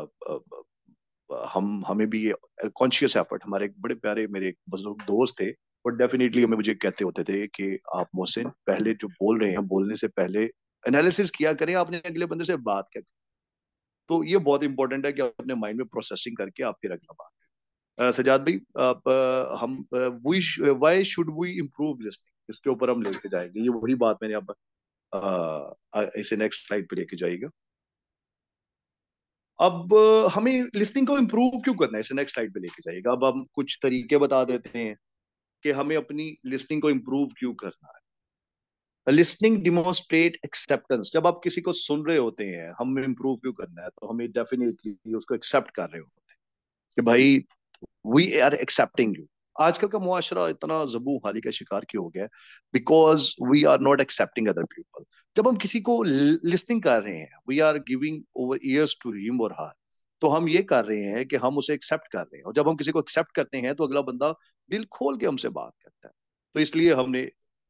हम हमें भी ये कॉन्शियस एफर्ट, हमारे एक बड़े प्यारे मेरे एक बुजुर्ग दोस्त थे, और डेफिनेटली हमें मुझे कहते होते थे कि आप मोहसिन पहले जो बोल रहे हैं बोलने से पहले एनालिसिस किया करें, आपने अगले बंदे से बात क्या। तो ये बहुत इंपॉर्टेंट है कि आप अपने माइंड में प्रोसेसिंग करके आप फिर अगला बात करें। अ, सजाद भाई, आप अ, हम we why should we improve listening, इसके ऊपर हम लेके जाएंगे। ये वही बात मैंने अब अ, इसे नेक्स्ट स्लाइड पे लेके जाएगा। अब हमें लिसनिंग को इम्प्रूव क्यों करना है, इसे नेक्स्ट स्लाइड पे लेके जाइएगा। अब हम कुछ तरीके बता देते हैं कि हमें अपनी लिसनिंग को इम्प्रूव क्यों करना है। लिसनिंग डिमोन्स्ट्रेट एक्सेप्टेंस, जब आप किसी को सुन रहे होते हैं, हमें इम्प्रूव क्यों करना है, तो हमें डेफिनेटली उसको एक्सेप्ट कर रहे होते हैं कि भाई वी आर एक्सेप्टिंग यू। आजकल का मुआशरा इतना जबू हाली का शिकार क्यों हो गया है, because we are not accepting other people. जब हम किसी को लिसनिंग कर रहे हैं, we are giving over ears to him और हर, तो हम ये कर रहे हैं कि हम उसे एक्सेप्ट कर रहे हैं। और जब हम किसी को एक्सेप्ट करते हैं तो अगला बंदा दिल खोल के हमसे बात करता है। तो इसलिए हमने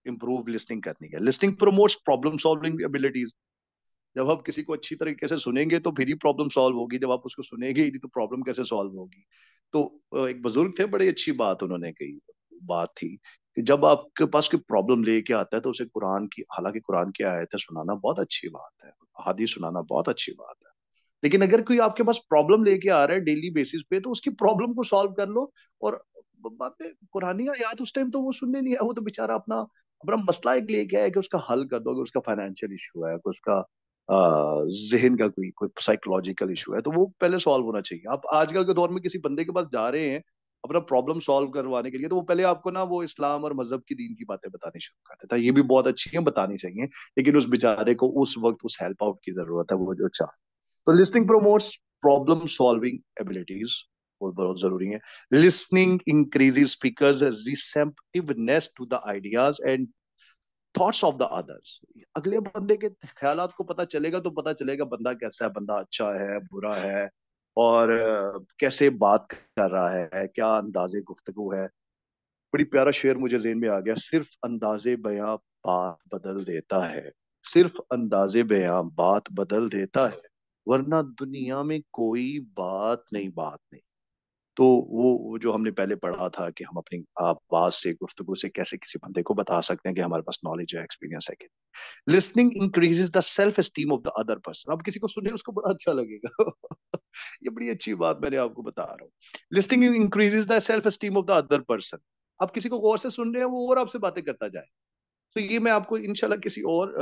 इम्प्रूव लिसनिंग करनी है। Listening promotes problem solving abilities. जब आप किसी को अच्छी तरीके से सुनेंगे तो फिर ही प्रॉब्लम सॉल्व होगी, जब आप उसको सुनेंगे ही नहीं तो प्रॉब्लम कैसे सॉल्व होगी। तो अ, एक बुजुर्ग थे, बड़ी अच्छी बात उन्होंने कही। बात थी कि जब आपके पास कोई प्रॉब्लम लेके आता है तो उसे कुरान की, हालांकि कुरान की आयतें सुनाना बहुत अच्छी बात है, हदीस सुनाना बहुत अच्छी बात है, लेकिन अगर कोई आपके पास प्रॉब्लम लेके आ रहा है डेली बेसिस पे तो उसकी प्रॉब्लम को सॉल्व कर लो। और बाद में पुरानी याद उस टाइम तो वो सुनने नहीं है, वो तो बेचारा अपना अपना मसला एक लेके आया कि उसका हल कर दो। अगर उसका फाइनेंशियल इशू है, कोई उसका अ, जहन का कोई कोई साइकोलॉजिकल इशू है तो वो पहले सॉल्व होना चाहिए। आप आजकल के दौर में किसी बंदे के पास जा रहे हैं अपना प्रॉब्लम सॉल्व करवाने के लिए, तो वो पहले आपको ना वो इस्लाम और मजहब की दीन की बातें बतानी शुरू कर देता है। ये भी बहुत अच्छी है, बतानी चाहिए, लेकिन उस बेचारे को उस वक्त उस हेल्प आउट की जरूरत है, वो जो चाह। तो listening promotes problem solving abilities, वो बहुत जरूरी है। Listening increases speaker's receptiveness to the ideas and thoughts of the others. अगले बंदे के ख्यालात को पता चलेगा तो पता चलेगा बंदा कैसा है, बंदा अच्छा है बुरा है, और अ, कैसे बात कर रहा है, क्या अंदाजे गुफ्तगू है। बड़ी प्यारा शेर मुझे जेहन में आ गया, सिर्फ अंदाजे बयां बात बदल देता है, सिर्फ अंदाजे बयां बात बदल देता है, वरना दुनिया में कोई बात नहीं, बात नहीं। तो वो वो जो हमने पहले पढ़ा था कि हम अपनी आवाज से, गुफ्तगू से कैसे किसी बंदे को बता सकते हैं कि हमारे पास नॉलेज है, एक्सपीरियंस है। Listening increases the self esteem of the other person. अब किसी को सुने उसको बड़ा अच्छा लगेगा। ये बड़ी अच्छी बात मैंने आपको बता रहा हूँ। Listening increases the self esteem of the other person. आप किसी को गौर से सुन रहे हैं, वो और आपसे बातें करता जाए। तो ये मैं आपको इंशाल्लाह किसी और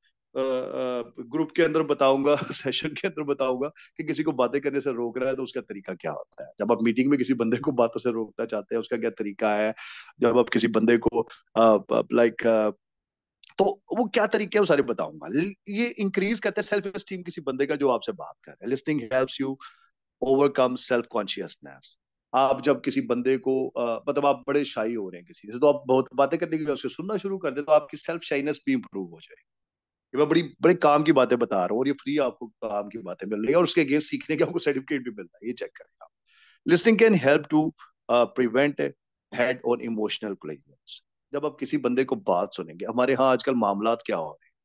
ग्रुप के अंदर बताऊंगा, सेशन के अंदर बताऊंगा कि किसी को बातें करने से रोक रहा है तो उसका तरीका क्या होता है। जब आप मीटिंग में किसी बंदे को बातों से रोकना चाहते हैं उसका क्या तरीका है। जब आप किसी बंदे को लाइक, तो वो क्या तरीके है वो सारे बताऊंगा। ये इंक्रीज करते हैं सेल्फ एस्टीम किसी बंदे का जो आपसे बात कर रहा है। Listening helps you overcome self consciousness. आप जब किसी बंदे को अ, मतलब आप बड़े शाई हो रहे हैं किसी से, तो आप बहुत बातें करने की वजह से सुनना शुरू कर दे तो आपकी सेल्फ शाइनेस भी इंप्रूव हो जाएगी। ये मैं बड़ी बड़े काम की बातें बता रहा हूँ और ये फ्री आपको काम की बातें मिल रही है, और उसके अगेंस्ट सीखने के आपको सर्टिफिकेट भी मिल रहा है, ये चेक करें आप। Listening can help to prevent head on emotional claims. जब आप किसी बंदे को बात सुनेंगे, हमारे यहाँ आजकल मामलात क्या हो रहे हैं,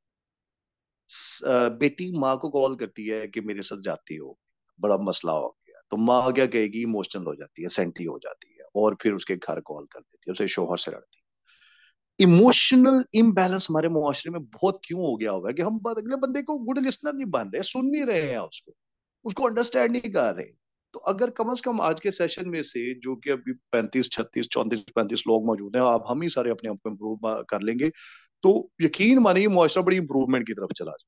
स- अ, बेटी माँ को कॉल करती है कि मेरे साथ जाती हो, बड़ा मसला हो गया, तो माँ क्या कहेगी, इमोशनल हो जाती है, सेंटी हो जाती है, और फिर उसके घर कॉल कर देती है, उसे शोहर से लड़ती है। इमोशनल इम्बैलेंस हमारे मुआशरे में बहुत क्यों हो गया हुआ है कि हम बात- अगले बंदे को गुड लिसनर नहीं बन रहे, सुन नहीं रहे हैं उसको, उसको अंडरस्टैंड नहीं कर रहे। तो अगर कम से कम आज के सेशन में से, जो कि अभी पैंतीस छत्तीस चौंतीस पैंतीस लोग मौजूद हैं, आप हम ही सारे अपने आप को इम्प्रूव कर लेंगे तो यकीन मानिए मुआशरा बड़ी इंप्रूवमेंट की तरफ चला जाए।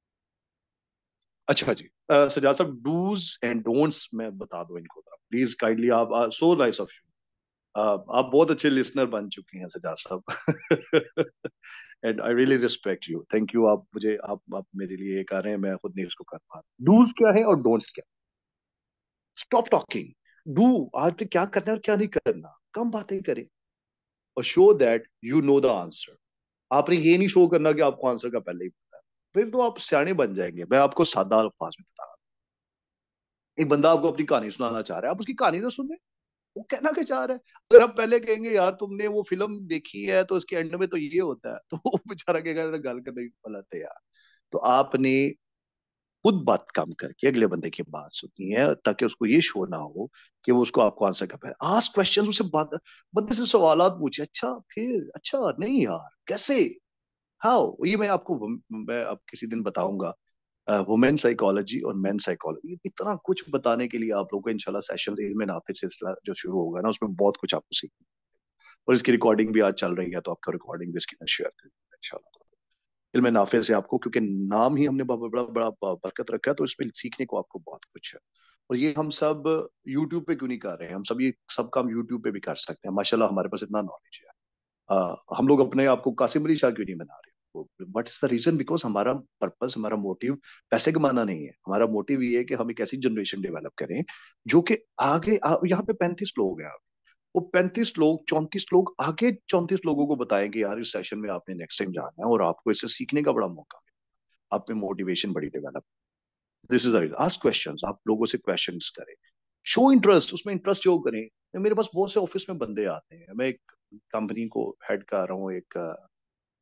अच्छा जी, अ, सजाद साहब, डूज एंड डोंट्स मैं बता दो इनको प्लीज काइंडली। आप सो नाइस ऑफ यू, आप बहुत अच्छे लिसनर बन चुकी हैं सजाद साहब। And I really respect you, thank you. आप मुझे आप, आप मेरे लिए ये कर रहे हैं, मैं खुद नहीं इसको कर पा रहा। डूज क्या है और डोंट्स क्या? Stop talking. डू, आज पे क्या करना है और क्या नहीं करना, कम बातें करें, और show that you know the answer. आपने ये नहीं शो करना कि आपको आंसर का पहले ही पता है, फिर तो आप सियाने बन जाएंगे। मैं आपको सादा अल्फाज में बता रहा हूं। एक बंदा आपको अपनी कहानी सुनाना चाह रहा है, आप उसकी कहानी तो सुने, वो कहना क्या चाह रहा है। अगर आप पहले कहेंगे यार तुमने वो फिल्म देखी है तो उसके एंड में तो ये होता है, तो वो बेचारा कहेगा गल करने की गलत है यार। तो आपने खुद बात कम करके अगले बंदे की बात सुननी है, ताकि उसको ये शो ना हो कि वो उसको आपको आंसर कर पाए। आस्क क्वेश्चंस, उससे बात, बंदे से सवालात पूछे, अच्छा फिर अच्छा नहीं यार कैसे, हाउ। ये मैं आपको मैं अब किसी दिन बताऊंगा, वुमेन साइकोलॉजी और मेन साइकोलॉजी, इतना कुछ बताने के लिए आप लोगों को इंशाल्लाह सेशन इल्म नाफिज सिलसिला जो शुरू होगा ना, उसमें बहुत कुछ आपको सीखना है। और इसकी रिकॉर्डिंग भी आज चल रही है, तो आपका रिकॉर्डिंग भी इसकी मैं शेयर करूंगा इंशाल्लाह। इल्म नाफिज से आपको, क्योंकि नाम ही हमने बड़ा बड़ा बड़ा बरकत रखा है, तो इसमें सीखने को आपको बहुत कुछ है। और ये हम सब यूट्यूब पे क्यों नहीं कर रहे हैं, हम सब ये सब काम यूट्यूब पे भी कर सकते हैं, माशाल्लाह हमारे पास इतना नॉलेज है। आ, हम लोग अपने आप को कासिम अली शाह क्यों नहीं बना रहे? What is the reason? Because हमारा पर्पस, हमारा मोटिव पैसे कमाना नहीं है। हमारा मोटिव ये है कि हम एक ऐसी जनरेशन डेवलप करें जो कि आगे आ, यहाँ पे पैंतीस लोग हैं, वो पैंतीस लोग चौंतीस लोग आगे चौंतीस लोगों को बताएंगे यार इस सेशन में आपने नेक्स्ट टाइम जाना है और आपको इससे सीखने का बड़ा मौका मिलेगा, आप में मोटिवेशन बड़ी develop. This is ask questions, आप लोगों से क्वेश्चंस करें, शो इंटरेस्ट, उसमें इंटरेस्ट शो करें। मेरे पास बहुत से ऑफिस में बंदे आते हैं, मैं एक कंपनी को हेड कर रहा हूँ, एक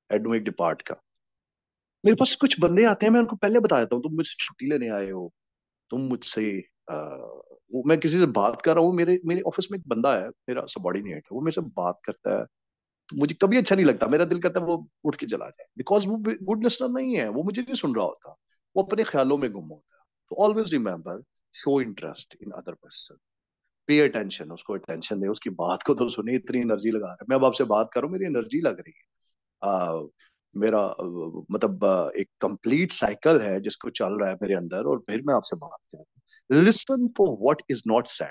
एडमिक डिपार्ट का। मेरे पास कुछ बंदे आते हैं, मैं उनको पहले बता देता हूँ तुम मुझसे छुट्टी लेने आए हो, तुम मुझसे आ, वो मैं किसी से बात कर रहा हूँ, मेरे मेरे ऑफिस में एक बंदा है, मेरा सबॉर्डिनेट है, वो मेरे से बात करता है, तो मुझे कभी अच्छा नहीं लगता, मेरा दिल करता है वो उठ के चला जाए, बिकॉज वो गुड लिसनर नहीं है, वो मुझे नहीं सुन रहा होता, वो अपने ख्यालों में गुम होता है। तो always remember, show interest in other person, pay attention, उसको अटेंशन दे, उसकी बात को तो सुने, इतनी एनर्जी लगा रहा है, मैं अब आपसे बात करूं मेरी एनर्जी लग रही है। आ, मेरा अ, मतलब अ, एक कंप्लीट साइकिल है जिसको चल रहा है मेरे अंदर, और फिर मैं आपसे बात कर रहा हूँ। Listen for what is not said.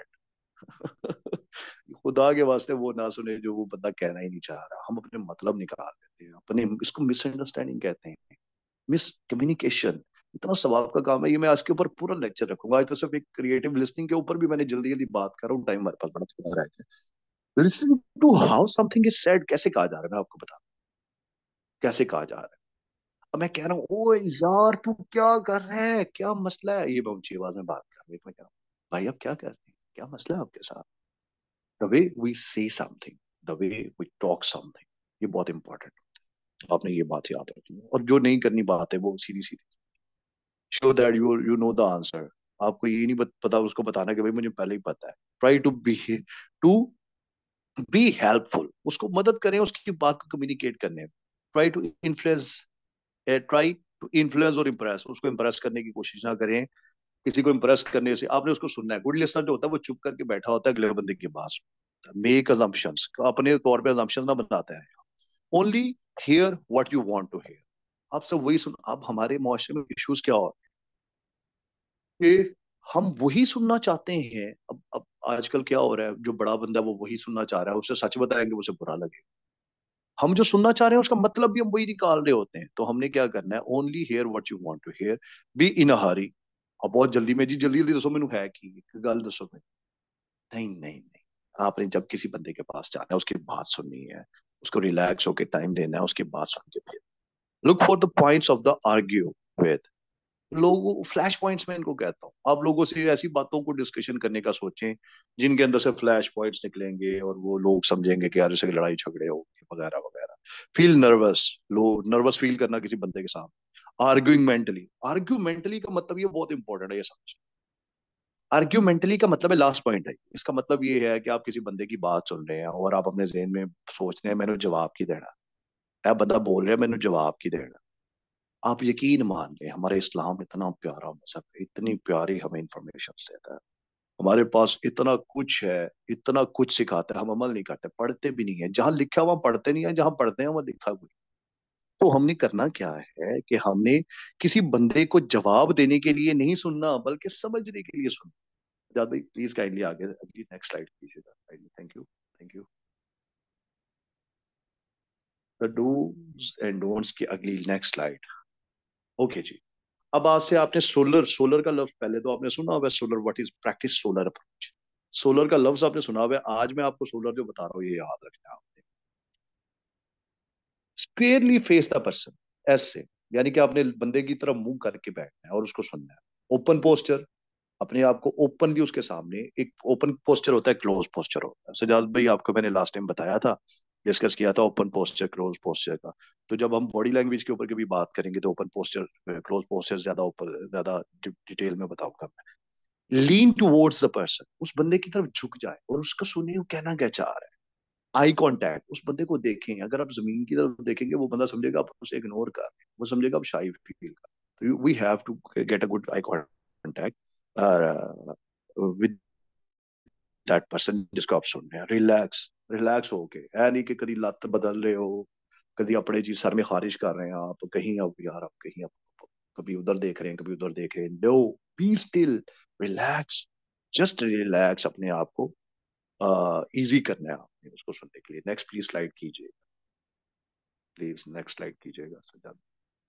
खुदा के वास्ते वो ना सुने जो वो बंदा कहना ही नहीं चाह रहा, हम अपने मतलब निकाल देते हैं अपने, इसको मिसअंडरस्टैंडिंग कहते हैं, मिस कम्युनिकेशन। इतना सवाब का काम है ये, मैं आज के ऊपर पूरा लेक्चर रखूंगा, आज तो सिर्फ एक क्रिएटिव लिसनिंग के ऊपर भी मैंने जल्दी जल्दी बात कर रहा हूँ, टाइम हमारे पास बड़ा थोड़ा रह गया। Listen to how something is said, कैसे कहा जा रहा है, मैं आपको बता, कैसे कहा जा रहा है। अब मैं कह रहा हूँ ओए यार तू क्या कर रहे है, क्या मसला है, ये मैं ऊंची आवाज में बात कर रहा हूँ, मैं कह रहा हूँ भाई अब क्या कर रहे हैं, क्या मसला है आपके साथ। The way we say something, the way we talk something, ये बहुत इंपॉर्टेंट है, आपने ये बात याद रखनी है, और जो नहीं करनी बात है वो सीधी सीधी, show that you you know the answer. आपको ये नहीं बत, पता उसको बताना कि भाई मुझे पहले ही पता है। Try to be to be helpful, उसको मदद करें उसकी बात को कम्युनिकेट करने में। Try to influence, try to influence और इम्प्रेस, उसको इम्प्रेस करने की कोशिश ना करें। किसी को इम्प्रेस करने से आपने उसको सुनना है। गुड लिसनर जो होता है वो चुप करके बैठा होता है अगले बंदे की बात सुनता है, मेक अजम्पशंस, अपने तौर पे अजम्पशंस ना बनाते हैं, only hear what you want to hear. आप सब वही सुन, अब हमारे मुआशरे में इश्यूज क्या हो रहे हैं कि हम वही सुनना चाहते हैं। अब अब आजकल क्या हो रहा है, जो बड़ा बंदा है वो वही सुनना चाह रहा है, उसे सच बताएंगे उसे बुरा लगे, हम जो सुनना चाह रहे हैं उसका मतलब भी हम वही निकाल रहे होते हैं। तो हमने क्या करना है, only hear what you want to hear, be in a hurry. अब बहुत जल्दी में जी, जल्दी जल्दी दसो मैनू है की एक गल दसो मैं, नहीं नहीं नहीं, आपने जब किसी बंदे के पास जाना है उसकी बात सुननी है, उसको रिलैक्स होकर टाइम देना है, उसकी बात सुन के फिर look for the points of the argue with. लोगों फ्लैश पॉइंट्स में इनको कहता हूँ, आप लोगों से ऐसी बातों को डिस्कशन करने का सोचें जिनके अंदर से फ्लैश पॉइंट्स निकलेंगे और वो लोग समझेंगे कि यार इससे लड़ाई झगड़े हो वगैरह वगैरह। फील नर्वस, लो नर्वस फील करना किसी बंदे के सामने। आर्ग्यूइंग मेंटली, आर्ग्यू मेंटली का मतलब ये बहुत इंपॉर्टेंट है ये समझ। आर्ग्यूमेंटली का मतलब है, लास्ट पॉइंट है, इसका मतलब ये है कि आप किसी बंदे की बात सुन रहे हैं और आप अपने जहन में सोच रहे हैं मैंने जवाब की देना है, बंदा बोल रहा है मैंने जवाब की देना। आप यकीन मान लें हमारे इस्लाम इतना प्यारा मजहब है, इतनी प्यारी हमें इंफॉर्मेशन देता है, हमारे पास इतना कुछ है, इतना कुछ सिखाता है, हम अमल नहीं करते, पढ़ते भी नहीं है, जहां लिखा हुआ पढ़ते नहीं है, जहां पढ़ते हैं वहां लिखा हुआ। तो हमने करना क्या है कि हमने किसी बंदे को जवाब देने के लिए नहीं सुनना बल्कि समझने के लिए सुनना। जाद भाई प्लीज काइंडली आगे अगली नेक्स्ट स्लाइड कीजिएगा kindly, thank you thank you. The dos and don'ts की अगली नेक्स्ट स्लाइड। ओके जी, अब आज से आपने सोलर, सोलर का लफ्ज पहले तो आपने सुना हुआ है, solar what is practice solar approach, solar का लफ्ज आपने सुना हुआ है। आज मैं आपको सोलर जो बता रहा हूँ ये याद रखना है आपने। स्क्वेयरली फेस द पर्सन, ऐसे, यानी कि आपने बंदे की तरफ मुंह करके बैठना है और उसको सुनना है। ओपन पोस्चर, अपने आप को ओपनली उसके सामने, एक ओपन पोस्चर होता है, क्लोज पोस्चर होता है। सजाद भाई आपको मैंने लास्ट टाइम बताया था, डिस्कस किया था ओपन पोस्चर क्लोज पोस्चर का। तो जब हम बॉडी लैंग्वेज के ऊपर कभी बात करेंगे तो ओपन पोस्चर क्लोज पोस्चर ज्यादा ऊपर ज्यादा डिटेल में बताऊंगा मैं। लीन टुवर्ड्स द पर्सन, उस बंदे की तरफ झुक जाए और उसका सुने वो कहना क्या चाह रहा है। आई कांटेक्ट, उस बंदे को देखें, अगर आप जमीन की तरफ देखेंगे वो बंदा समझेगा आप उसे इग्नोर कर रहे हैं, वो समझेगा आप शाई फील कर। तो we have to get a good eye contact with that person जिसको आप सुन रहे हैं। रिलैक्स, रिलैक्स होके, है नहीं कि कभी लत बदल रहे हो, कभी अपने जी सर में खारिश कर रहे हैं आप, कहीं अब यार आप कहीं अब कभी उधर देख रहे हैं कभी उधर देख रहे हैं। No, be still, relax, just relax, अपने आप को इजी करना है आपने उसको सुनने के लिए। नेक्स्ट प्लीज स्लाइड कीजिए, प्लीज नेक्स्ट स्लाइड कीजिएगा सजाद।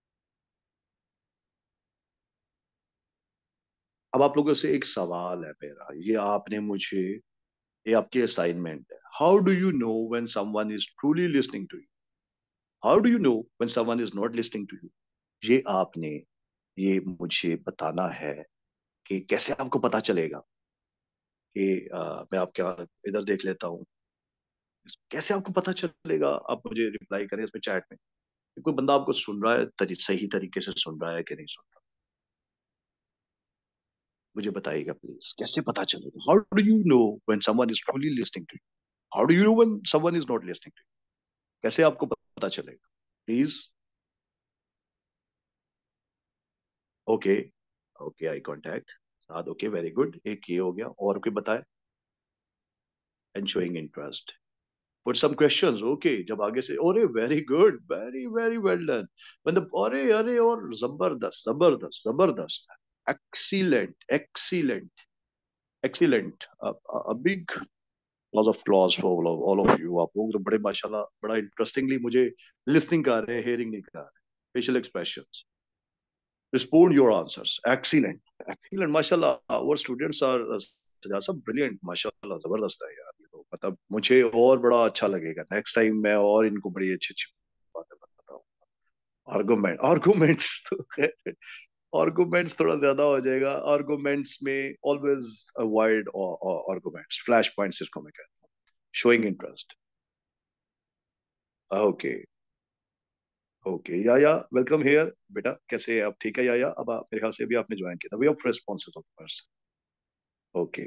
अब आप लोगों से एक सवाल है मेरा, ये आपने मुझे, ये आपकी असाइनमेंट है। How do you know when someone is truly listening to you, how do you know when someone is not listening to you. ये आपने, ये मुझे बताना है कि कैसे आपको पता चलेगा कि अ, मैं आपके इधर देख लेता हूँ, कैसे आपको पता चलेगा, आप मुझे रिप्लाई करें इसमें चैट में। कि कोई बंदा आपको सुन रहा है, तरी, सही तरीके से सुन रहा है कि नहीं सुन रहा? मुझे बताइएगा प्लीज, कैसे पता चलेगा? How do you know when someone is truly listening to you? How do you know when someone is not listening to you? कैसे आपको पता चलेगा please? Okay, okay, eye contact साथ, ओके, वेरी गुड, एक ये हो गया, और कोई बताए? And showing interest, put some questions, okay, जब आगे से, अरे very good, very very well done, मतलब अरे अरे, और जबरदस्त जबरदस्त जबरदस्त, excellent excellent excellent, a big loads of claps for all of you. आप लोग तो बड़े माशाल्लाह, बड़ा इंटरेस्टिंगली मुझे लिसनिंग कर रहे हैं, हेयरिंग नहीं कर रहे, facial expressions, respond your answers, excellent, excellent, माशाल्लाह, our students are uh, सजा सब ब्रिलियंट, माशाल्लाह, जबरदस्त है यार, ये तो मतलब मुझे और बड़ा अच्छा लगेगा नेक्स्ट टाइम, मैं और इनको बड़ी अच्छी अच्छी बातें बताता हूँ। आर्गुमेंट, आर्गुमेंट्स तो खैर, आर्गुमेंट्स थोड़ा ज्यादा हो जाएगा, आर्गुमेंट्स में always avoid arguments, flash points इसको मैं कहता हूँ, शोइंग इंटरेस्ट। ओके, ओके, या या वेलकम हियर बेटा, कैसे हैं आप? ठीक है या या अब आप, मेरे ख्याल से अभी आपने ज्वाइन किया था, way of responses of course. Okay,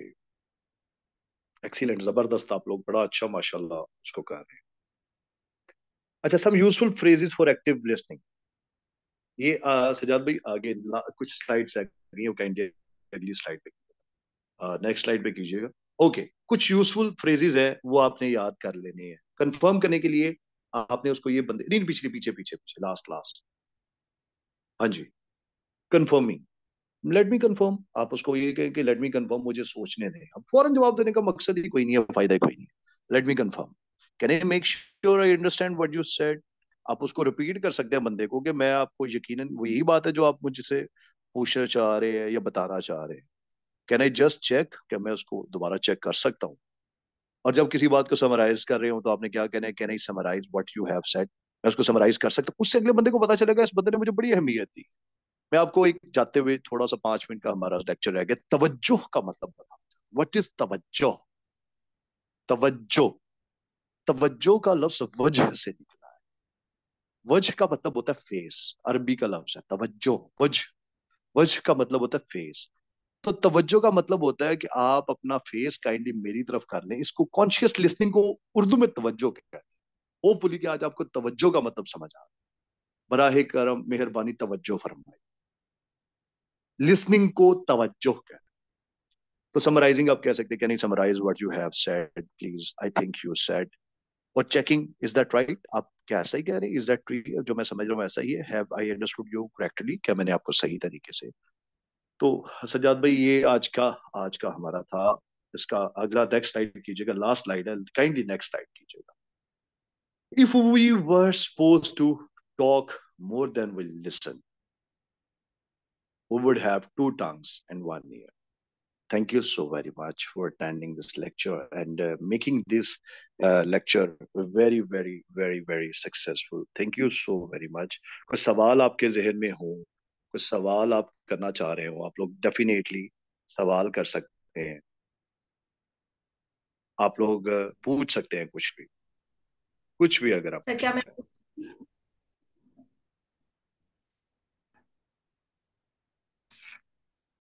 excellent, जबरदस्त, आप लोग बड़ा अच्छा माशाल्लाह उसको कर रहे हैं। अच्छा, some useful phrases for active listening, ये uh, सजाद भाई आगे ला- कुछ स्लाइड्स रह गई, वो कहेंगे अगली स्लाइड पे, नेक्स्ट स्लाइड पे कीजिएगा। ओके, कुछ यूजफुल फ्रेजेस है वो आपने याद कर लेने हैं, कंफर्म करने के लिए आपने उसको, ये बंदे नहीं, पिछले पीछे पीछे पीछे लास्ट लास्ट, हाँ जी, कंफर्मिंग, लेट मी कंफर्म, आप उसको ये कहें कि लेट मी कंफर्म, मुझे सोचने दें, अब फौरन जवाब देने का मकसद ही कोई नहीं है, फायदा ही कोई नहीं है। Let me confirm, can I make sure I understand what you said? आप उसको रिपीट कर सकते हैं बंदे को कि मैं आपको यकीनन वो यही बात है जो आप मुझसे पूछना चाह रहे हैं या बताना चाह रहे हैं। कैन आई जस्ट चेक, क्या मैं उसको दोबारा चेक कर सकता हूँ? और जब किसी बात को समराइज कर रहे हो तो आपने क्या कहना है? Can I summarize what you have said? मैं उसको समराइज कर सकता हूँ, उससे अगले बंदे को पता चलेगा इस बंदे ने मुझे बड़ी अहमियत दी। मैं आपको एक जाते हुए थोड़ा सा पांच मिनट का हमारा लेक्चर रह गया, तवज्जो का मतलब बताओ, व्हाट इज तवज्जो? तवज्जो, तवज्जो का लफ्ज वजह से निकला है, वजह का मतलब होता है फेस, अरबी का लफ्ज है तवज्जो, वजह, वजह का मतलब होता है फेस। तो तवज्जो का मतलब होता है कि आप अपना फेस काइंडली मेरी तरफ कर लें, इसको कॉन्शियस लिसनिंग को उर्दू में तवज्जो कहते हैं। होपफुली कि आज आपको तवज्जो का मतलब समझ आ, बराहे करम मेहरबानी तवज्जो फरमाए, लिसनिंग को तवज्जो कहते हैं। तो समराइजिंग आप कह सकते हैं, can you summarize what you have said please, I think you said, और चेकिंग, इज दैट राइट, आप क्या ऐसा ही कह रहे हैं, इज दैट ट्रू, जो मैं समझ रहा हूँ ऐसा ही है, have I understood you correctly, क्या मैंने आपको सही तरीके से? तो सज्जाद भाई, ये आज का आज का हमारा था। इसका अगला नेक्स्ट स्लाइड कीजिएगा, लास्ट स्लाइड है, काइंडली नेक्स्ट स्लाइड कीजिएगा। If we were suppose to talk more than we listen, we would have two tongues and one ear. Thank you so very much for attending this lecture and uh, making this uh, lecture very very very very successful. Thank you so very much. कोई सवाल आपके जहन में हो, कुछ सवाल आप करना चाह रहे हो, आप लोग डेफिनेटली सवाल कर सकते हैं, आप लोग uh, पूछ सकते हैं कुछ भी, कुछ भी अगर आप सर क्या पूछना मैं चाहें।